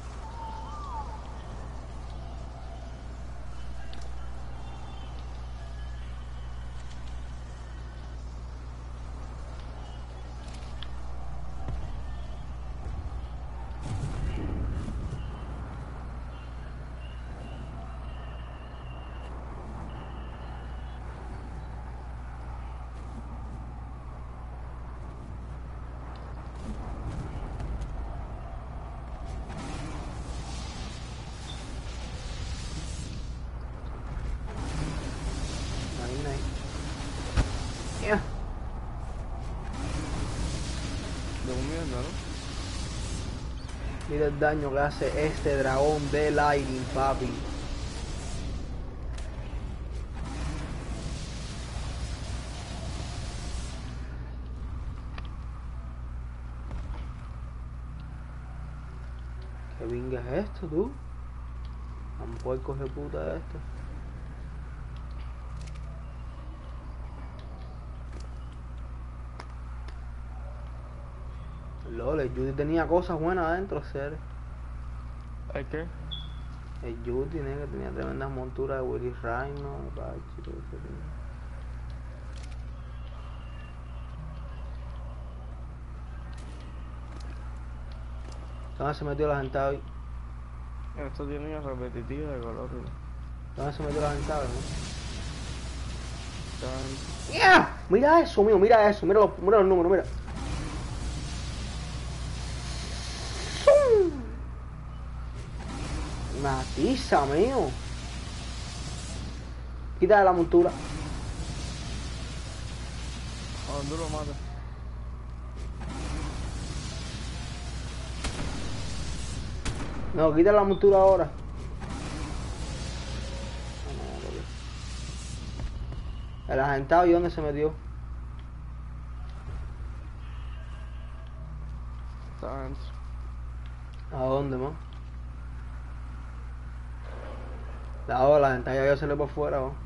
Night night. Yeah. Durmiendo, ¿no? Mira el daño que hace este dragón de lightning, papi. ¿Qué vinga es esto, tú? Un puerco de puta esto. Lol, el Judy tenía cosas buenas adentro, ser. ¿El qué? El Judy, nega, tenía tremendas monturas de Willy Rhino, Apache, todo eso, tío. ¿Dónde se metió la gente hoy? Esto tiene repetitiva de color. ¿Dónde se metió la gente hoy, no? Tan- ¡Yeah! Mira eso, mío, mira eso, mira los, mira los números, mira. ¡Zum! Una tiza, mío. Quítale la montura. ¿A dónde lo matas? No, quítale la montura ahora. El agentado, ¿y dónde se metió? Está adentro. ¿A dónde, man? La hora, la gente ya se le por fuera, ¿no?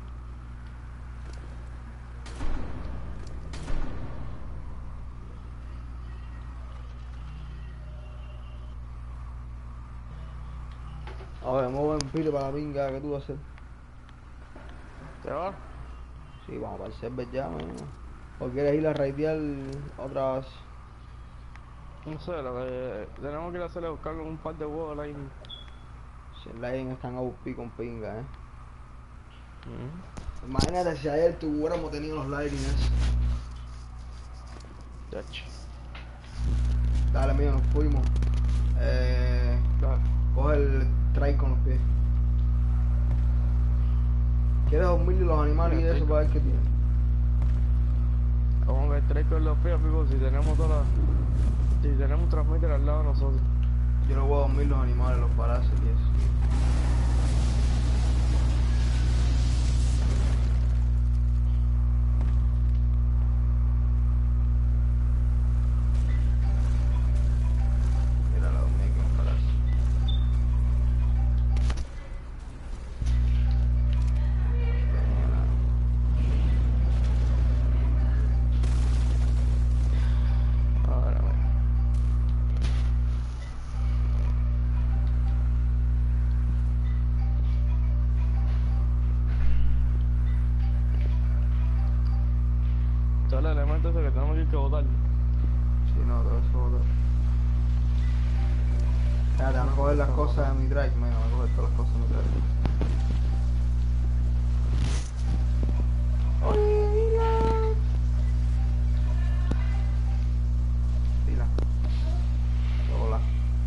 Oye, vamos a ver un pito para la pinga, ¿qué tú vas a hacer? ¿Te vas? Sí, vamos para el server ya, man. ¿O quieres ir a raidear otras? No sé, lo que tenemos que ir a hacer es buscar un par de huevos ahí. Si el Lightning están a U P con pinga, eh. Imagínate si ayer tuviéramos tenido los Lightnings. Yach. Dale, mío, nos fuimos. Eh, Dale. coge el trike con los pies. ¿Quieres dormir los animales y Mira, eso trike. para ver qué tiene? Como que el trade con los pies, pico, si tenemos todas las... Si tenemos un transmitter al lado de nosotros. Yo no voy a dormir los animales, los parásitos y eso. Mira la dormida que un parásito. Ahora, bueno. Todo el elemento ese que tenemos que botar. Sí, no, todo eso todo. Ya, te van a coger las cosas de mi drive, me van a coger todas las cosas de mi drive. Pila. Hola.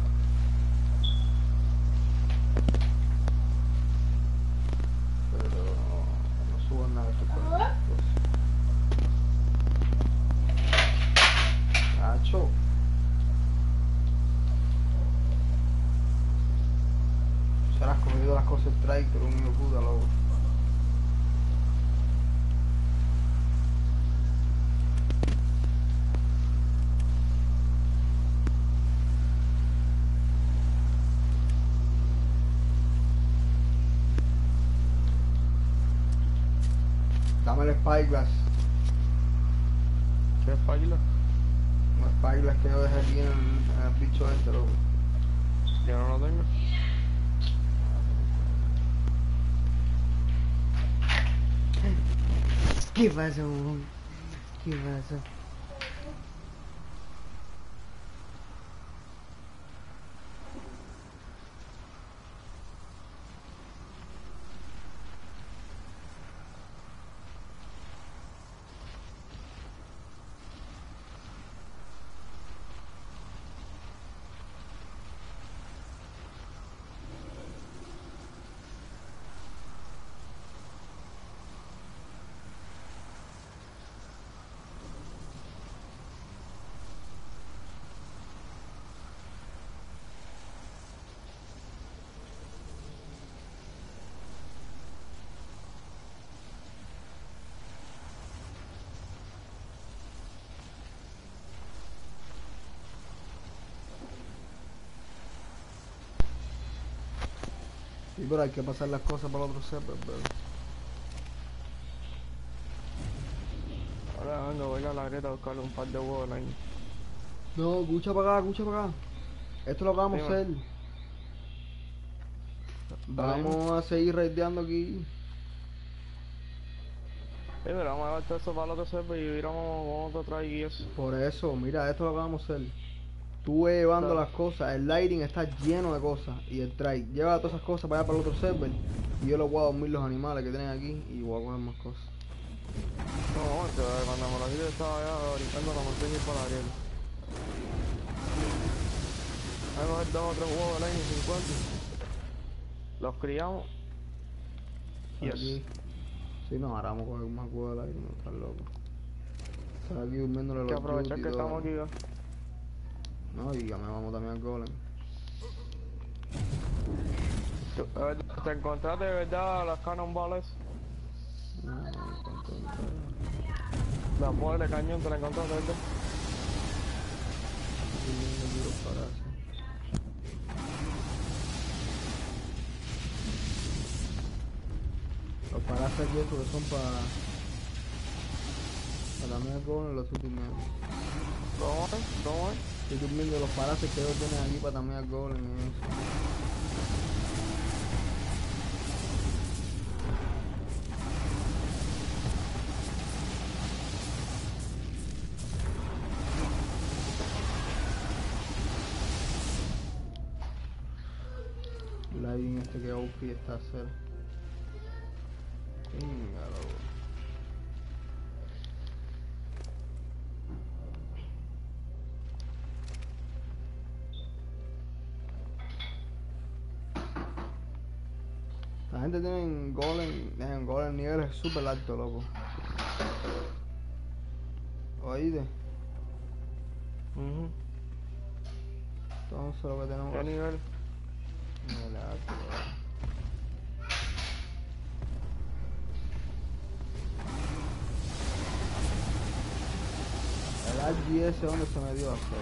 Pero no, no suban nada de esto por aquí. Cacho. Se las has cogido las cosas del trike, pero un hijo de puta, loco. Dame el spyglass. ¿Qué falla? Un spyglass que yo dejé aquí en el, en el bicho este, loco. Yo no lo tengo. ¿Qué pasó? ¿Qué pasó? Sí, pero hay que pasar las cosas para el otro server, bro. Ahora vengo, voy a la grieta a buscarle un par de huevos ahí. No, escucha para acá, escucha para acá. Esto es lo que vamos a Dime. hacer. Vamos a seguir raideando aquí. Sí, pero vamos a llevar todo eso para el otro server y viramos con otro track y eso. Por eso, mira, esto es lo que vamos a hacer. Tú ves llevando Claro. las cosas, el lighting está lleno de cosas. Y el trike, lleva todas esas cosas para allá para el otro server. Y yo le voy a dormir los animales que tienen aquí y voy a coger más cosas. No, no, que cuando me lo dije estaba ya brincando la montaña y para la grieta. Vamos a coger dos o tres huevos del año cincuenta. Los criamos. Yes. Aquí. Sí, no, ahora vamos a coger más huevos del aire, no estás loco. Estás aquí durmiéndole Hay que los aprovechar duty y que todo. estamos aquí, ¿verdad? No, y ya me vamos también al golem. Tú, eh, ¿Te encontraste de verdad las cannonballs? No, no, encontré nada. Las bolas de cañón, ¿te las encontraste de verdad? Aquí vienen duros para eso. Los paraces aquí esos que son para... Para mí el golem los últimos. ¿Cómo es? ¿Cómo es? Estoy durmiendo los paraces que ellos tienen aquí para también el golem y eso. El lighting este que O P está a cero. Venga, loco. La gente tiene en golem, en golem niveles super alto, loco. ¿Oíste? Mhm. Entonces lo que tenemos ¿Qué nivel? nivel alto, el R G S donde se me dio a hacer.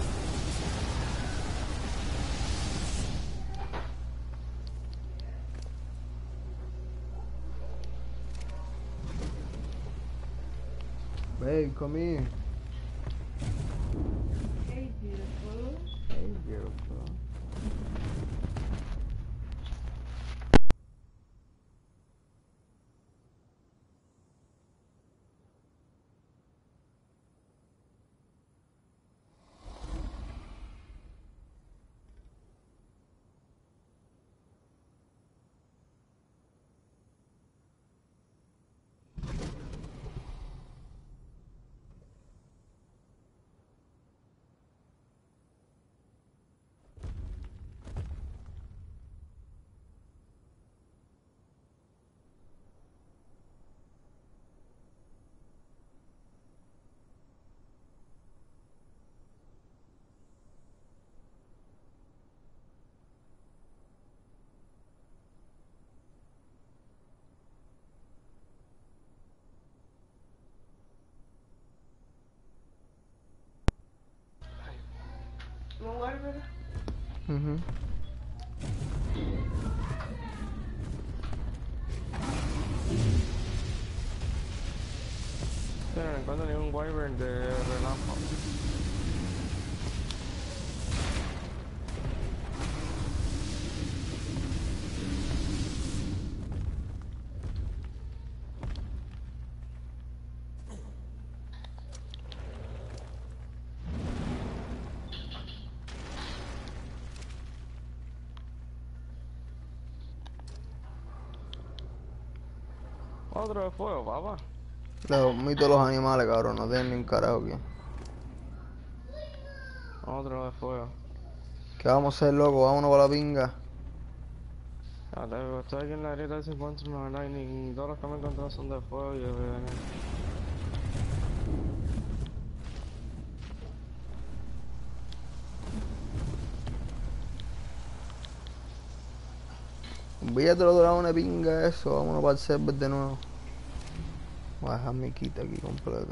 Babe, come here. Hey, beautiful. Hey, beautiful. You want water, brother? Mhm. Yo no encuentro ningún wyvern de relámpago. Otro de fuego, papá. Los mitos los animales, cabrón, no tienen ni un carajo aquí. Otro de fuego. ¿Qué vamos a hacer, loco? Vámonos para la pinga. Ya te digo, estoy aquí en la grieta de ese encuentro, no hay lightning. Todos los que me he encontrado son de fuego y de veneno. Olvídate lo de una pinga eso, vámonos para el server de nuevo. Voy a dejar mi kit aquí completo.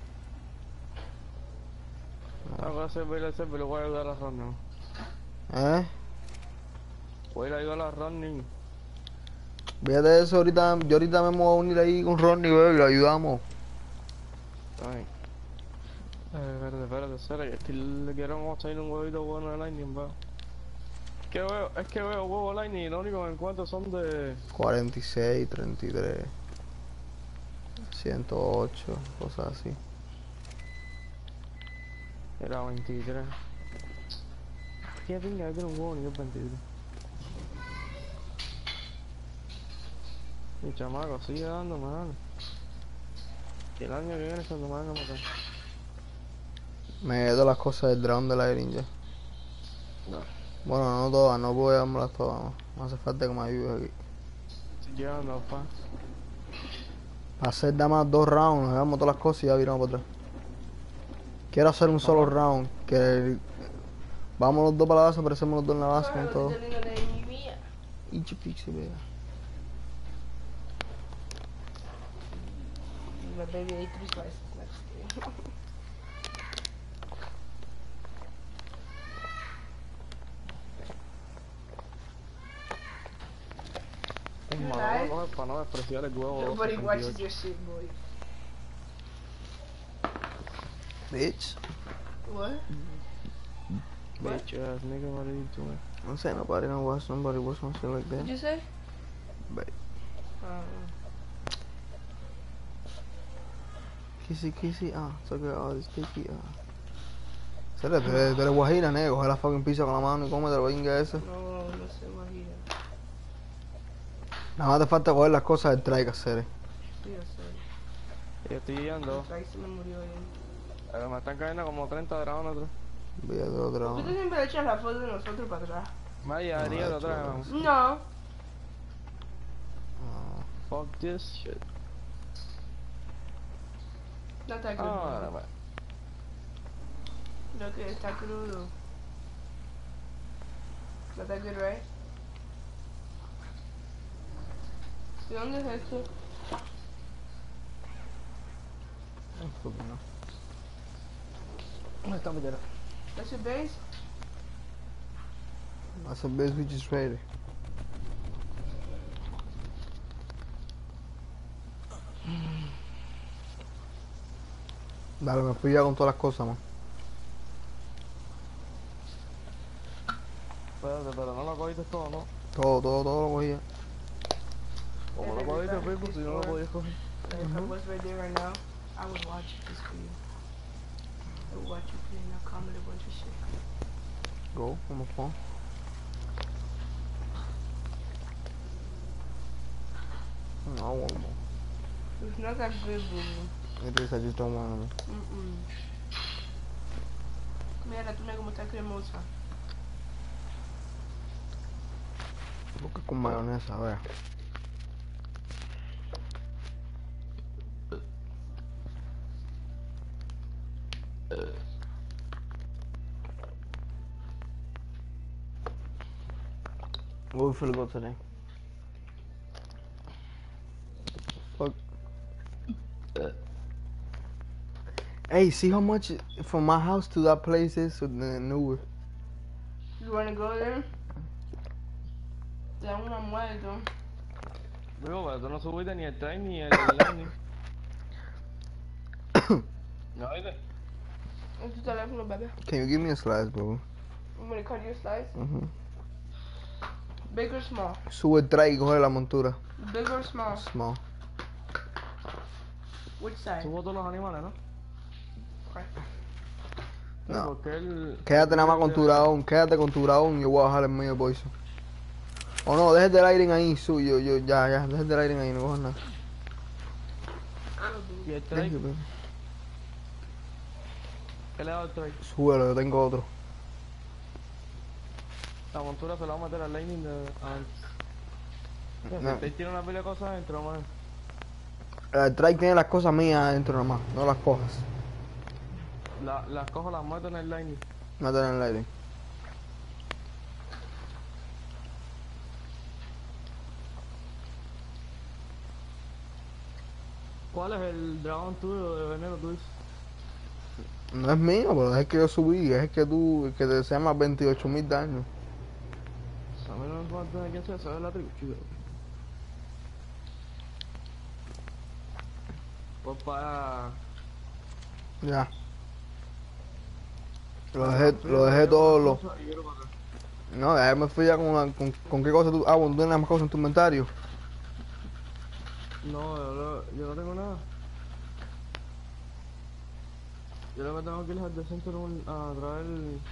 Tengo que hacer ver el server, le voy a ayudar a running. ¿Eh? Voy a ir a ayudar a running. Olvídate de eso, ahorita, yo ahorita me voy a unir ahí con Ronnie, bebé, y lo ayudamos. Ay. Eh, espérate, espérate, espérate, que aquí le quiero salir un huevito bueno de lightning, veo. ¿Qué veo? Es que veo huevo lightning y lo único que encuentro son de... cuarenta y seis, treinta y tres, ciento ocho, cosas así. Era veintitrés. ¿Qué pinga? Yo quiero un huevo ni es veintitrés. Mi chamaco sigue dando, mano. Y el año que viene es cuando me van a matar. Me quedo las cosas del dragón de la Erinja. No. Bueno, no todas, no puedo llevármelas todas, no. No hace falta que me ayudes aquí. Estoy llegando, pa. Para hacer nada más dos rounds, nos llevamos todas las cosas y ya viramos para atrás. Quiero hacer un solo round, que vamos los dos para la base, aparecemos los dos en la base con todo. Ichi pixie, vea. My baby ate three slices next to me. Un malo, no, para no despreciar el huevo. Nobody watches setenta y ocho. your shit, boy. Bitch. What? Bitch ass nigga, what are you doing? No sé, nobody don't watch somebody watch some shit like What'd that. you say? But Um, kissy kissy, ah, so que all this kiki, ah. Será, tú eres, tú eres guajira, nego, coge la fucking pizza con la mano y cómete la pinga esa. no, no sé, Guajira. Nada más te falta coger las cosas del try que hacer. Sí, yo sé. Yo estoy yendo. Ahí se me murió ahí. Eh, me están cayendo como treinta dragones atrás. Olvídate de otra. ¿Por qué tú siempre echas la foto de nosotros para atrás? Vaya, haría de No, atrás, hecho, vamos. No. Ah, Fuck this shit. No está crudo. Ah, Lo que está crudo. Not that good, right? ¿De dónde es esto? ¿Dónde está mi tela? That's your base? That's a base we just raided. Dale, me fui ya con todas las cosas, man. Espérate, pero no lo cogiste todo, ¿no? Todo, todo, todo lo cogía. Como lo cogiste, Pipo, si no lo podías coger. Like, if I was right there right now, I would watch this for you. I would watch you play and I'll comment a bunch of shit. Go, on the phone. No, I want more. It's not that good, boo. It is, I just don't want them. Mm-mm. Mira la tuna como está cremosa. Busca con mayonesa, a ver. What we feel good today? Fuck. Hey, see how much from my house to that place is with the Uber? You wanna go there? Te dan un almuerzo. Pipo, pero tú no subiste ni el train ni el landing. ¿No oíste? Es tu teléfono, bebé. Can you give me a slice, bro? I'm gonna cut you a slice. Uh-huh. Big or small? Sube el tray y coge la montura. Big or small? Small. Which side? Subo todos los animales, ¿no? Okay. No. Porque él... Quédate nada más con tu dragón, quédate con tu dragón y yo voy a bajar el medio por eso. O no, dejes el aire ahí, suyo, yo, ya, ya, dejes el aire ahí, no cojas nada. ¿Y el Thank train? you, baby. ¿Qué le da el train? Súbelo, yo tengo otro. La montura se la va a meter al lightning de antes. No. Usted tiene una pila de cosas adentro, man. El tray tiene las cosas mías adentro nada más, no las cojas. La, las cojo, las meto en el lightning. Métela en el aire. ¿Cuál es el dragón tuyo de veneno, tú dices? No es mío, pero es el que yo subí, es el que tú, el que te se llama veintiocho mil daños. A mí no me importa de quién sea, esa es la tribu, chico. Pues para... Ya. Lo dejé, lo dejé todo, lo... No, ya me fui ya con, una- con, con qué cosa tú... Ah, bueno, tú tienes más cosas en tu inventario. No, yo, lo- yo no tengo nada. Yo lo que tengo que ir es al centro a traer...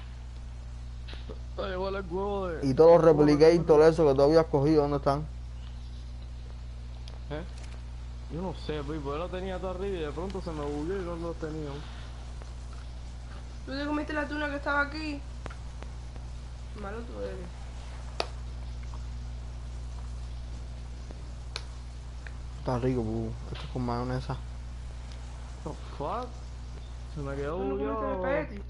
A llevar el huevo de... Y todos los replicators, eso que tú habías cogido, ¿dónde están? ¿Eh? Yo no sé, Pipo, yo lo tenía todo arriba y de pronto se me bugueó y no lo tenía. ¿Tú te comiste la tuna que estaba aquí? Malo tú eres. Está rico, pu. Esto es con mayonesa. The fuck? Se me quedó ¿Tú no comiste el bugueado. espagueti?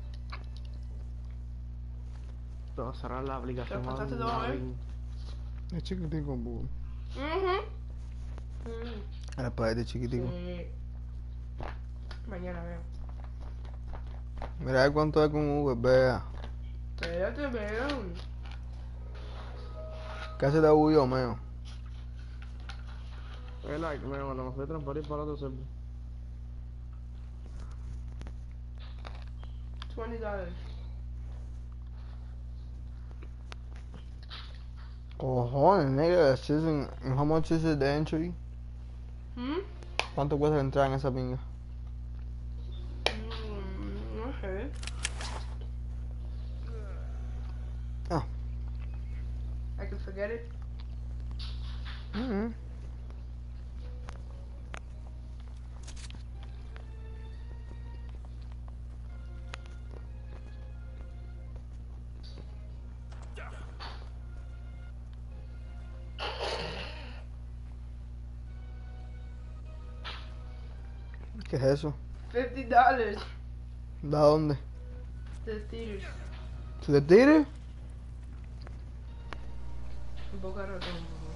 Te va a cerrar la aplicación. ¿Te pasaste mami, todo, eh? mami. Es chiquitico, pu. Mhm. El espagueti chiquitico. Sí. Mañana veo. Mira a ver cuánto es con Uber, vea. Espérate, veo. ¿Qué hace de Uber, meo? Eh, like, me cuando me fui a transferir para otro server. twenty dollars. Cojones, nigga, this isn't... How much is it, the entry? Hmm? ¿Cuánto cuesta entrar en esa pinga? Mm, no sé. Ah. I can forget it. Mm-hmm. ¿Qué es eso? fifty dollars. ¿De dónde? The theaters. ¿To the theater? Boca Raton, bro.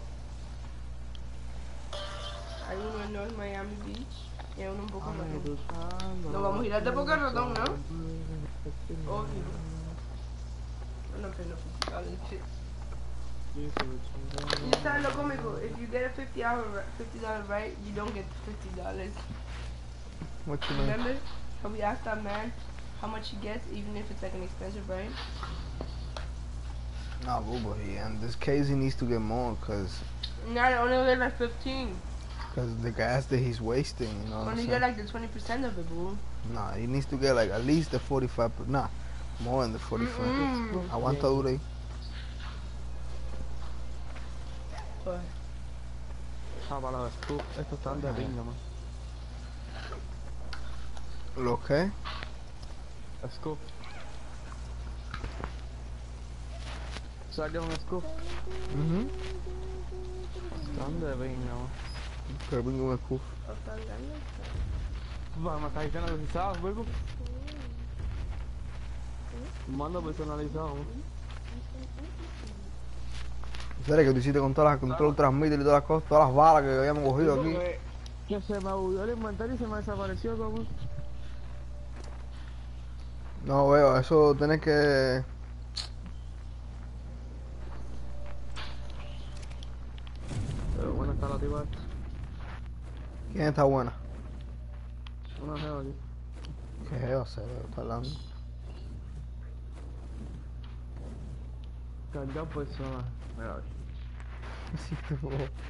Hay uno en North Miami Beach y hay uno en Boca Raton. Nos vamos a ir al de Boca Raton, ¿no? Obvio. I'm not paying no fifty dollars shit. Y sabes lo cómico, if you get a fifty dollar right, you don't get the fifty dollars. What you mean? Remember how we asked that man how much he gets even if it's like an expensive ride? Nah, boo, but he, in this case he needs to get more, cause, Now they only get like fifteen. cause the gas that he's wasting, you know what I'm Only saying? get like the twenty percent of it, boo. Nah, he needs to get like at least the forty-five, per- nah, more than the forty-five. Mm-mm. Aguanta duro ahí. But Ah, para los scoops, estos están de pinga, man. ¿Lo qué? Scoop. ¿Sabes qué es un scoop? Mhm. Están de pinga, man. Pero vengo un scoop. Va, me estás diciendo que si sabes, huevo. Mando personalizado, man. ¿En serio que tú hiciste con todas las control transmitter y todas las cosas, todas las balas que habíamos cogido aquí? Que, que se me bugueó el inventario y se me desapareció, como. No veo, eso tenés que... Pero bueno, está la tipa. ¿Quién está buena? Una jeva aquí. ¿Qué va a hacer? Está hablando. Cargar personas. Mira, a ver. Sí, tú.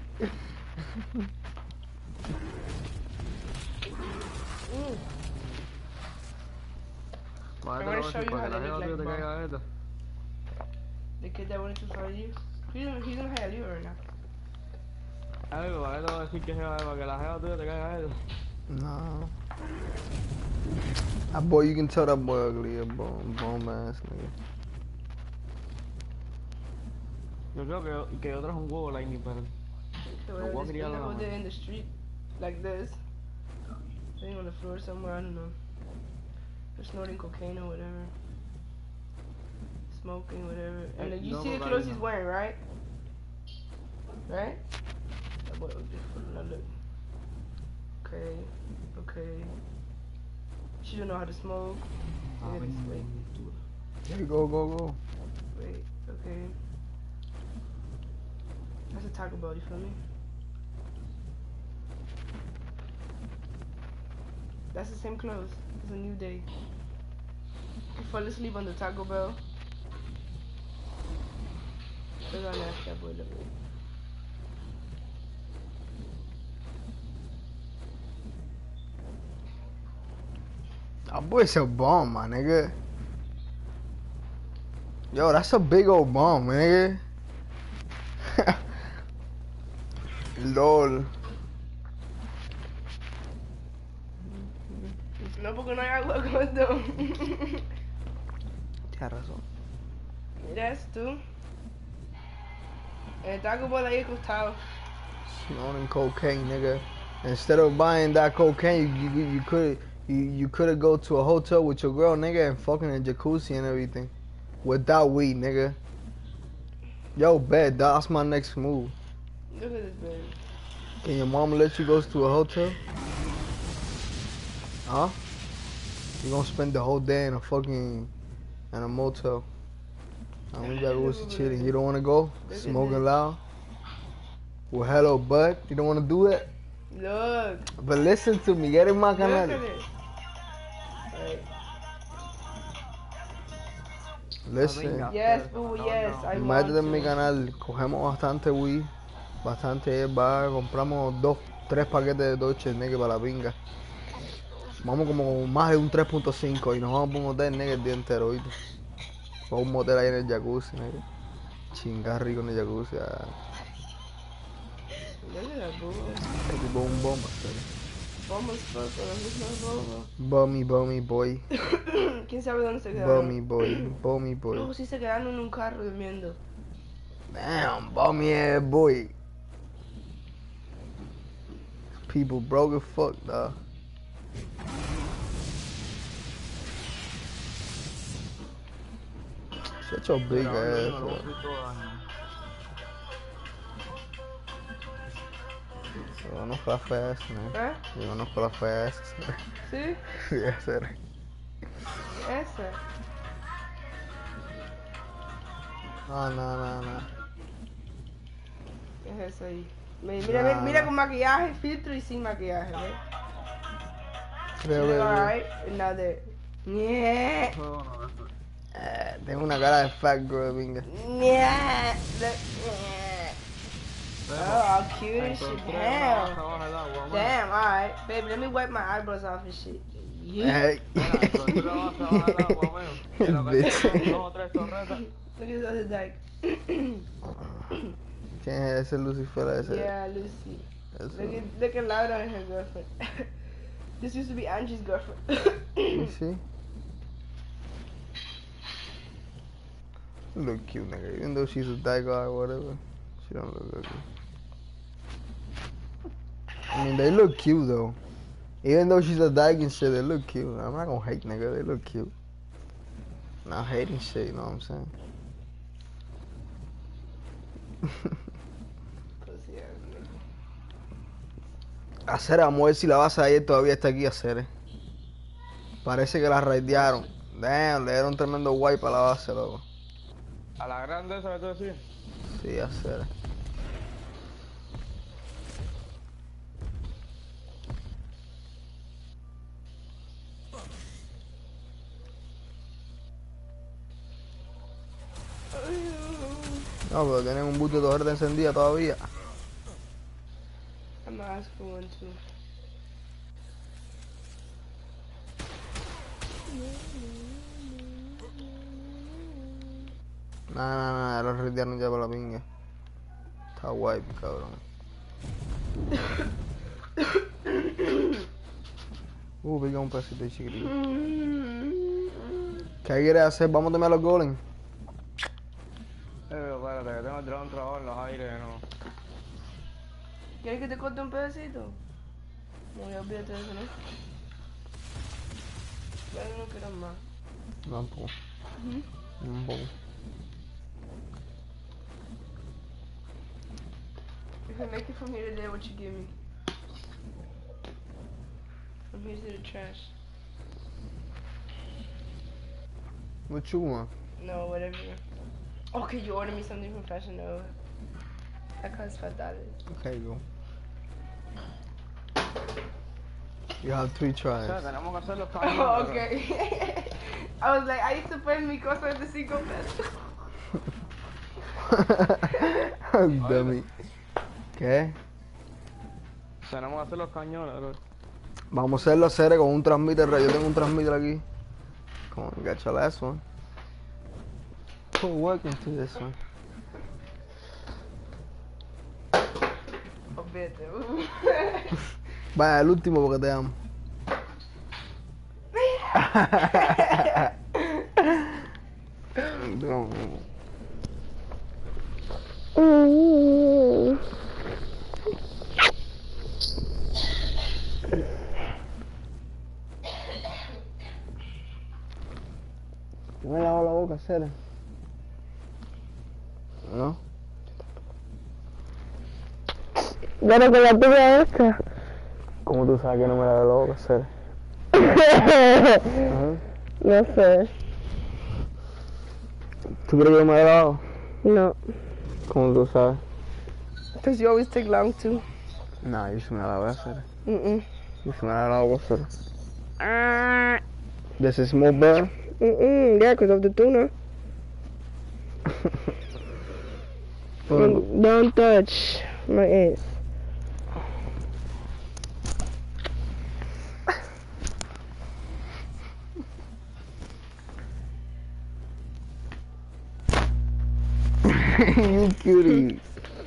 Vale, I'm gonna te show lo you voy a how decir, they para look que la like, jeva bro. te caiga esta. The kid that wanted to fight you, he's in, he's in Hialeah right now. Algo, vale, te voy a decir que jeva es para que la jeva tuya te caiga esta. No. That boy, you can tell that boy ugly, a bum, bum ass nigga. Yo creo que, que yo traje un huevo lightning, pero. So No, whatever walk this it thing out, hold man. it in the street like this. Sitting on the floor somewhere, I don't know. Or snorting cocaine or whatever. Smoking, whatever. And then you No, see the but clothes I he's know. wearing, right? Right? That boy was just putting a look. Okay, okay. She don't know how to smoke. Look at this, wait, There you go, go, go. wait, okay. That's a Taco Bell, you feel me? That's the same clothes. It's a new day. He fell asleep on the Taco Bell. Look how nasty that boy look. That boy's a bomb, my nigga. Yo, that's a big old bomb, nigga. Lol. No, porque no hay agua con esto. Tienes razón. Mira eso tú. El Taco Bell ahí acostado. Snorting cocaine, nigga. Instead of buying that cocaine, you you, you could you, you could have go to a hotel with your girl, nigga, and fucking a jacuzzi and everything, without weed, nigga. Yo, bet that's my next move. Look at this baby. Can your mom let you go to a hotel? Huh? You gonna spend the whole day in a fucking in a motel? I'm in jacuzzi chilling. You don't wanna go? Smoking loud? Well, hello, bud. You don't wanna do that? Look. But listen to me. Get in my Look at canal. this. Right. Listen. Yes, boo, yes. I want Métete en mi to. canal. Cogemos bastante weed. Bastante hierba. Compramos dos, tres paquetes de Dolce, nigga, para la pinga. Vamos como más de un tres punto cinco y nos vamos por un motel, nigga, el día entero, ¿oíste? Vamos a un motel ahí en el jacuzzi, nigga. Chingar rico en el jacuzzi. Ah. Look at that, boo. Es tipo un bomba, serio. Vamos, fuck, pero no es bobo. Bummy, bummy boy. ¿Quién sabe dónde se quedaron? Bummy boy. Bummy No, boy. sí se quedaron en un carro durmiendo. Damn, bummy ass boy. People broke as fuck, dog. Shut your big ass up. Yo conozco la fea esa, ¿no? ¿Eh? Yo conozco la fea esa. ¿Sí? Sí, ese era. Ese. No, no, no, no. ¿Qué es eso ahí? Mira, mira, Nada. mira con maquillaje, filtro y sin maquillaje, ¿ves? Creo Look que- alright, another. Yeah. Eh, tengo una cara de fat girl, venga. Yeah. Look. Yeah. Oh, how cute as shit. Damn. Abajo del agua, man. Damn, alright. Baby, let me wipe my eyebrows off and shit. Yeah. Hey. Mira, encontré abajo del agua, man. Y lo que Bitch. tengo son dos o tres torretas. Look at the dyke. ¿Quién es ese Lucifer ese? Yeah, Lucy. Eso. Look at, look at Laura and her girlfriend. This used to be Angie's girlfriend. You see? Look cute, nigga. Even though she's a dyke or whatever, she don't look ugly. I mean, they look cute though. Even though she's a dyke and shit, they look cute. I'm not gonna hate, nigga. They look cute. Not hating shit, you know what I'm saying? Pussy ass nigga. Hacer, vamos a ver si la base de ayer todavía está aquí, hacer. Parece que la raidearon. Damn, le dieron un tremendo wipe a la base, loco. A la grande esa que tú decías. Sí, hacer. No, pero tienen un busto de torreta encendida todavía. I'm gonna ask for one too. Nah, nah, nah, los raidearon ya por la pinga. Está wipe, cabrón. Uh, pica un pedacito de chiquitito. ¿Qué quieres hacer? Vamos a tomar los golems. Eh, pero espérate, que tengo el dron trabado en los aires, no. ¿Quieres que te corte un pedacito? No, ya olvídate de eso, ¿no? Ya no quiero más. No, un poco. Un poco. If I make it from here today, what you give me? From here to the trash. What you want? No, whatever. Oh, could you order me something from Fashion Nova? That costs five dollars. Okay, go. You have three O tries. sea, tenemos que hacer los cambios. Oh, okay. I was like, I used to put mi cosas de cinco pesos. Dummy. ¿Qué? Tenemos que hacer los cañones, bro. Vamos a hacerlo hacer con un transmitter. Yo tengo un transmitter aquí. Come on, get your last one. Put work into this one. Olvídate. Vaya, el último porque te amo. No. No me lavo la boca, Cera. ¿No? Bueno, con la tuya esta. ¿Cómo tú sabes que no me lavo la boca, Cera? No sé. ¿Tú crees que me he lavado? No. ¿Cómo tú sabes? Because you always take long too. No, yo sí me la lavo, Cera. Mm-mm. Yo sí me la lavo, Cera. This is more bear. Mm-mm. Yeah, because of the tuna. Don't, don't touch my ass. You cutie.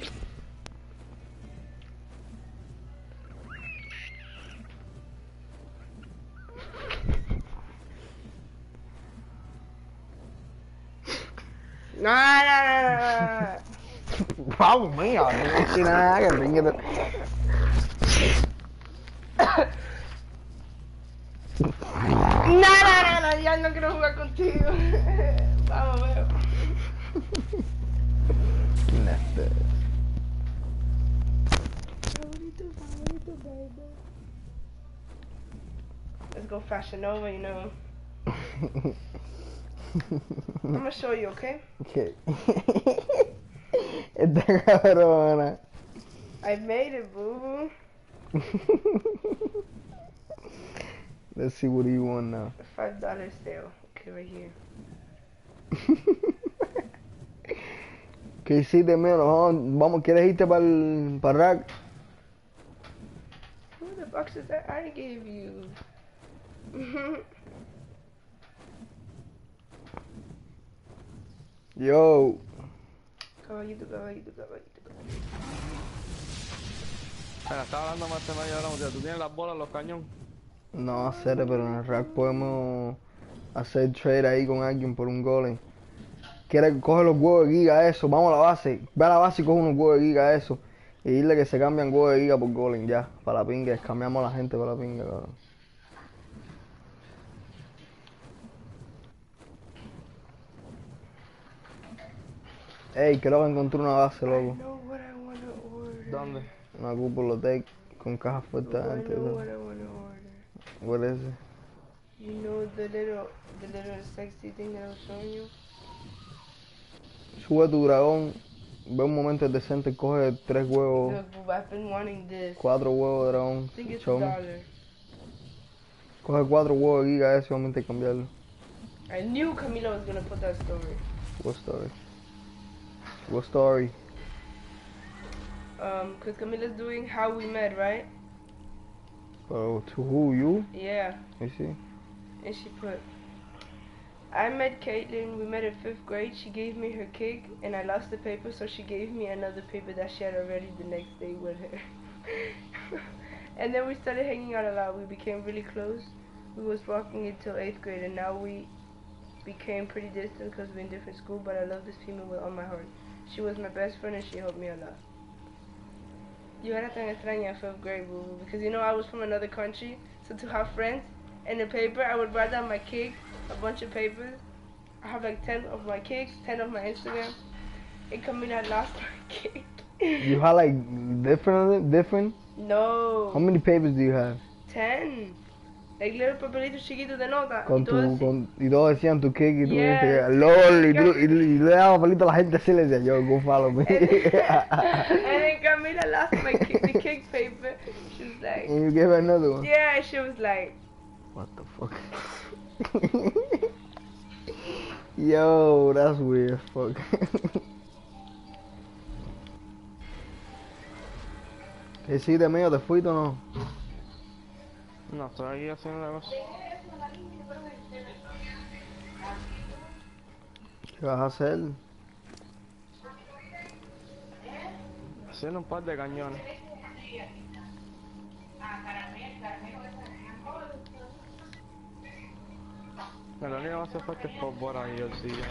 No, no, no, no, no. Vamos, mía, no tiene nada que ringue. No, no, no, no, ya no quiero jugar contigo. Vamos, veo. Neste. Qué bonito. Let's go Fashion Nova, you know. I'm gonna show you, okay? Okay. Esta cabrona. I made it, boo. Let's see what do you want now. Five dollars sale. Okay, right here. ¿Qué hiciste, menos? Vamos, vamos, ¿quieres irte para el para rack? Who the box is that I gave you? Yo. Caballito, caballito, caballito, caballito. Mira, estaba hablando más de media hora, tío. ¿Tú tienes las bolas, los cañones? No hacer, pero en el rack podemos hacer trade ahí con alguien por un golem. Quiere coge los huevos de giga eso, vamos a la base, ve a la base y coge unos huevos de giga eso. Y dile que se cambian huevos de giga por golem ya, para la pinga, cambiamos a la gente para la pinga, cabrón. Ey, creo que encontré una base, I loco. know what I wanna order. ¿Dónde? Una Cupolotec con cajas fuertes I adentro. know y what todo. I wanna order. What is it? You know the little, the little sexy thing that I was showing you? Sube tu dragón, ve un momento decente, coge tres huevos, Look, boo, I've been wanting this. cuatro huevos de dragón. I think it's a Show me. dollar. Coge cuatro huevos de giga eso y vamos a intercambiarlo. I knew Camila was gonna put that story. What story? What story? Um, cause Camila's doing how we met, right? Oh, to who? You? Yeah, You see? and she put, I met Caitlin, we met in fifth grade, she gave me her cake, and I lost the paper, so she gave me another paper that she had already the next day with her. And then we started hanging out a lot, we became really close. We was walking until eighth grade, and now we became pretty distant because we're in different school, but I love this female with all my heart. She was my best friend and she helped me a lot. Yo era tan extraña in fifth grade, boo, boo, because you know I was from another country, so to have friends and the paper, I would write down my cake, a bunch of papers. I have like ten of my cakes, ten of my Instagram, and Camila lost my cake. You have like different, different? No, How many papers do you have? ten. Like little papelitos chiquitos de nota. Con y tu, todo así. con, y todos decían tu cake y tú Yes. dices, LOL, y, tú, y, y le dabas palito a la gente así, le decía, yo, go follow me. And then Camila lost my cake, the cake paper. She was like, And you gave her another one. yeah, and she was like, What the fuck? Yo, that's weird, fuck. ¿Qué hiciste, mío? ¿Te fuiste o no? No, estoy aquí haciendo la cosa. ¿Qué vas a hacer? Haciendo un par de cañones. La única que va a hacer falta es por ahí, el sillón.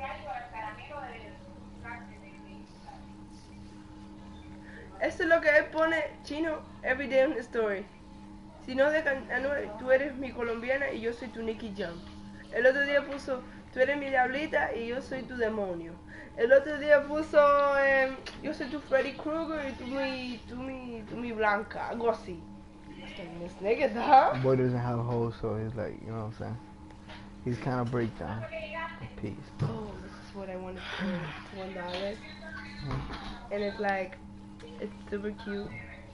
esto es lo que él pone, chino, every day on the story. Si no dejan, Anuel, tú eres mi colombiana y yo soy tu Nicky Jam. El otro día puso, tú eres mi diablita y yo soy tu demonio. El otro día puso, eh, yo soy tu Freddy Krueger y tú mi, tú mi, tú mi Blanca, algo así. This nigga, dog. Boy doesn't have a hole, so he's like, you know what I'm saying? He's kind of breakdown. Peace. Oh, this is what I wanted for one dollar. And it's like, it's super cute.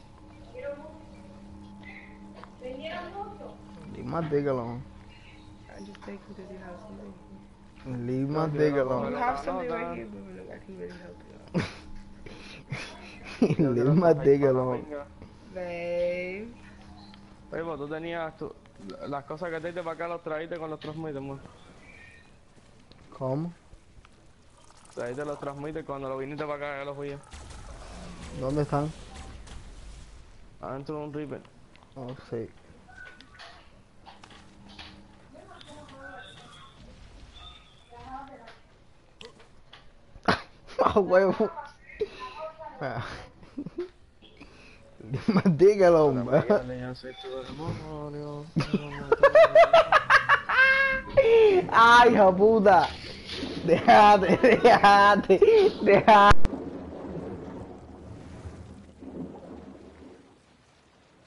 Leave my dick alone. I just take it because you have something. Leave my dick You alone. have something right here, but look, I can really help you out. Leave my dick alone. Babe. Oye, pues tú tenías tu, las cosas que te diste para acá, los trajiste con los transmites, amor. ¿Cómo? Trajiste los transmites cuando lo viniste para acá, ya los fui yo. ¿Dónde están? Adentro de un Reaper. Oh, sí. ¡Ah, huevo! Ah. Leave my dick alone, bro. ¡Ay, hija puta! Déjate, déjate, déjate.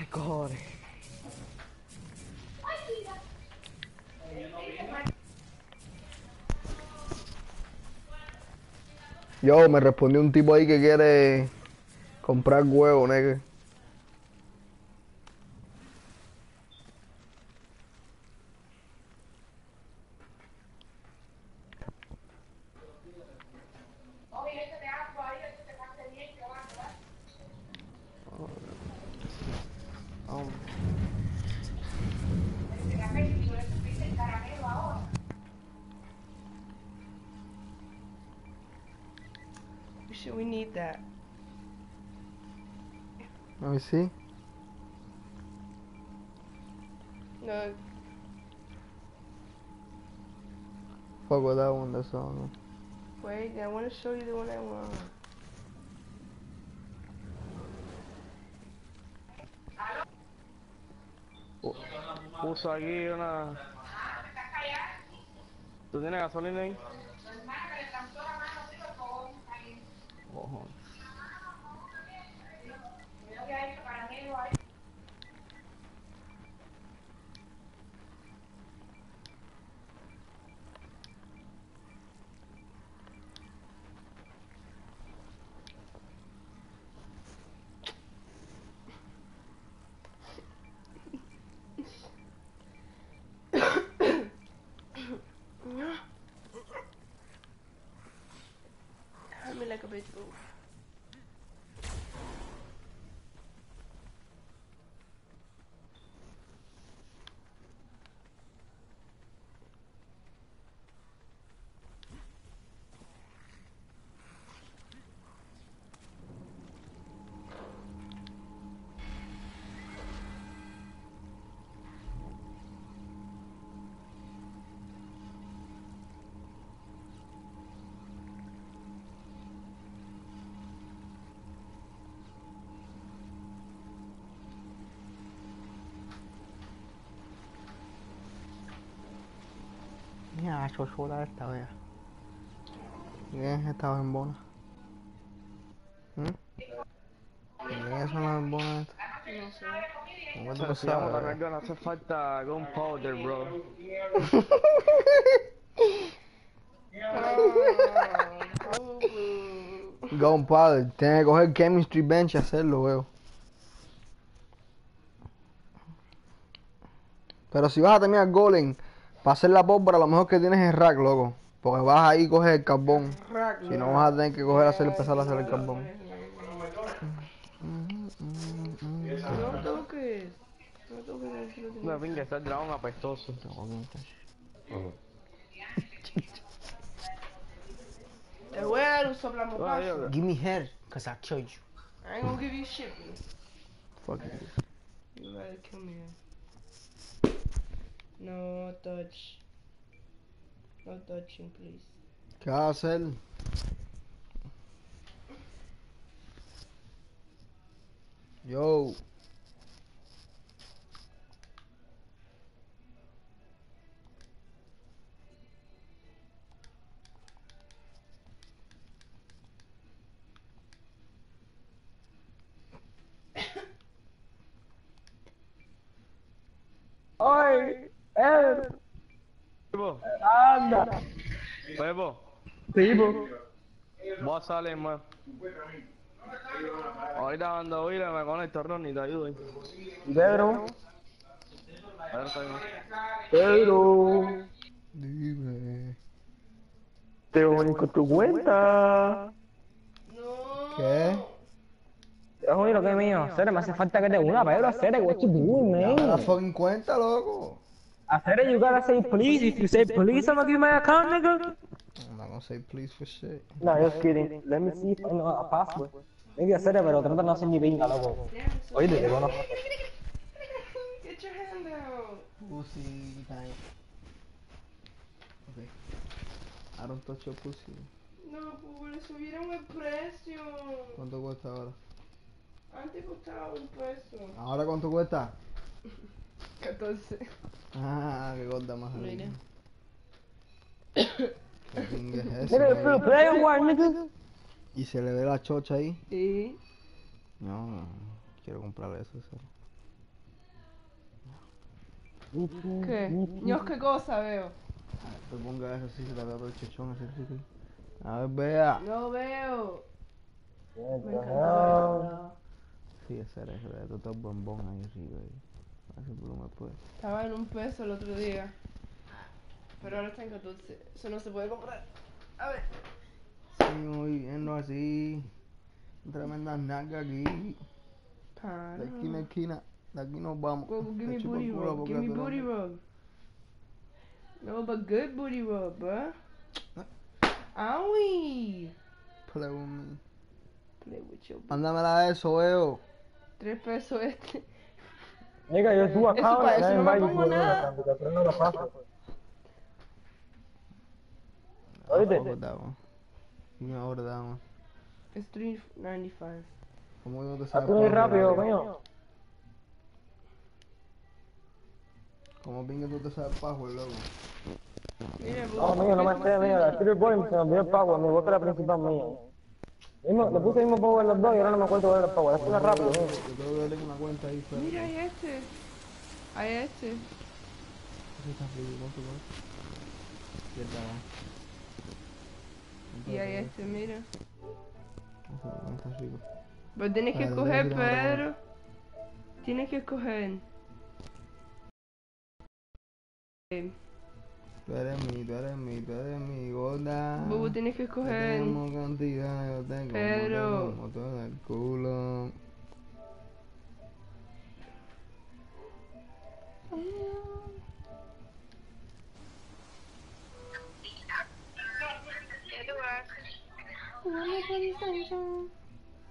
Ay, cojones. Yo, me respondió un tipo ahí que quiere comprar huevo, nigga. Um, Should we need that? let me see. No. Fuck with that one, that's all. Wait, I want to show you the one I want. Puso aquí una... ¿Tú tienes gasolina ahí? Ojo. Hurt me like a bitch. Oof. Ya, chochola esta vez. ¿Quién es esta bembona? ¿Mm? ¿Quién es esa bembona esta? No sé. ¿Cómo Se tú si vamos a sabes? cargar, no hace falta gunpowder, bro. Oh, boo-boo. Gunpowder, tienes que coger chemistry bench y hacerlo, veo. Pero si vas a terminar golem para hacer la pólvora, lo mejor que tienes es rack, loco. Porque vas ahí y coges el carbón. Rack, Si no, vas a tener que coger a hacer, empezar a hacer el no, carbón. No toques. No toques el cielo. Una pinga, está el dragón apestoso. Te voy a dar un soplamocazo. Give me hair, cause I killed you. I ain't gonna give you shit, bro. Fuck you. You gotta kill me. No touch. No touching, please. ¿Qué vas a hacer? Yo. ¡Ay! ¡Eh! Pepo, ¡Anda! Pepo, Tipo. voy a salir más. Ahorita cuando vire me conecto, Ronnie, te ayudo ahí. Pedro. A ver, está bien. Pedro. Dime. Te voy con tu cuenta. No. ¿Qué? Es lo que mío. Hacer, me hace falta que te una, Pedro. Hacer, what you doing, Dame la man? fucking cuenta, loco. Hacer, you gotta say please. If you say please, I'm gonna give you my account, nigga. I'm not gonna say please for shit. No, just kidding. Let me see if I know a password. Maybe hacer, pero trata de no hacer ni pinga, loco. Damn, so Oye, te conozco. Get your hand out. Pussy time. Okay. I don't touch your pussy. No, pobre, subieron el precio. ¿Cuánto cuesta ahora? Antes costaba un peso. ¿Ahora cuánto cuesta? catorce. Ah, qué gorda más. Mira. ¿Qué pingue es ese, Nigga, nigga? free play one, nigga. ¿Y se le ve la chocha ahí? Sí. No, no, quiero comprarle eso. eso. ¿Qué? Dios, qué cosa veo. Te ponga eso así, se la veo todo el chechón así, así, así. A ver, vea. No veo. What Me the encantó hell? eso. Sí, ese era eso, era todo bombón ahí arriba. Ahí. A ver si tú no me puedes. Estaba en un peso el otro día. Pero ahora está en catorce. Eso no se puede comprar. A ver. Seguimos viviendo así. Tremendas nalgas aquí. Pana. De esquina a esquina. De aquí nos vamos. Go, give Te me chupo el booty culo rub. porque Give me tú no booty me- rub. No, but good booty rub, bruh. Owie. Play with me. Play with your booty. Mándamela eso, veo. Tres pesos este. Nigga, your two Eso account para and eso I no me invite you pongo to another nada. account because I don't know the password. I Oíste. fuck with that one. Give me order that one. Es three ninety-five. ¿Cómo no te sabes Hazlo muy password, rápido, loco? coño. ¿Cómo pingue tú te sabes password, loco? Mira, No, mío, no me esté, mío. La Street Boy se me olvidó el password. Mi voz era principal mía. Mismo, le puse el mismo power los dos y ahora no me acuerdo cuál era el power. Hazlo rápido, mío. Yo tengo que darle una cuenta ahí, pero... Mira, hay este. Hay este. Ese está frío, ¿cuánto cuesta? Y el tabaco. Y hay este, mira. Ese está rico. Pero tienes que Vale, escoger, voy a decir ahora, Pedro. Tienes que escoger. Eh, Tú eres mi, tú eres mi, tú eres mi gorda. Bubu, tienes que escoger. Tenemos cantidad, yo tengo Pedro. como todo el culo. Wanna play Sunshine?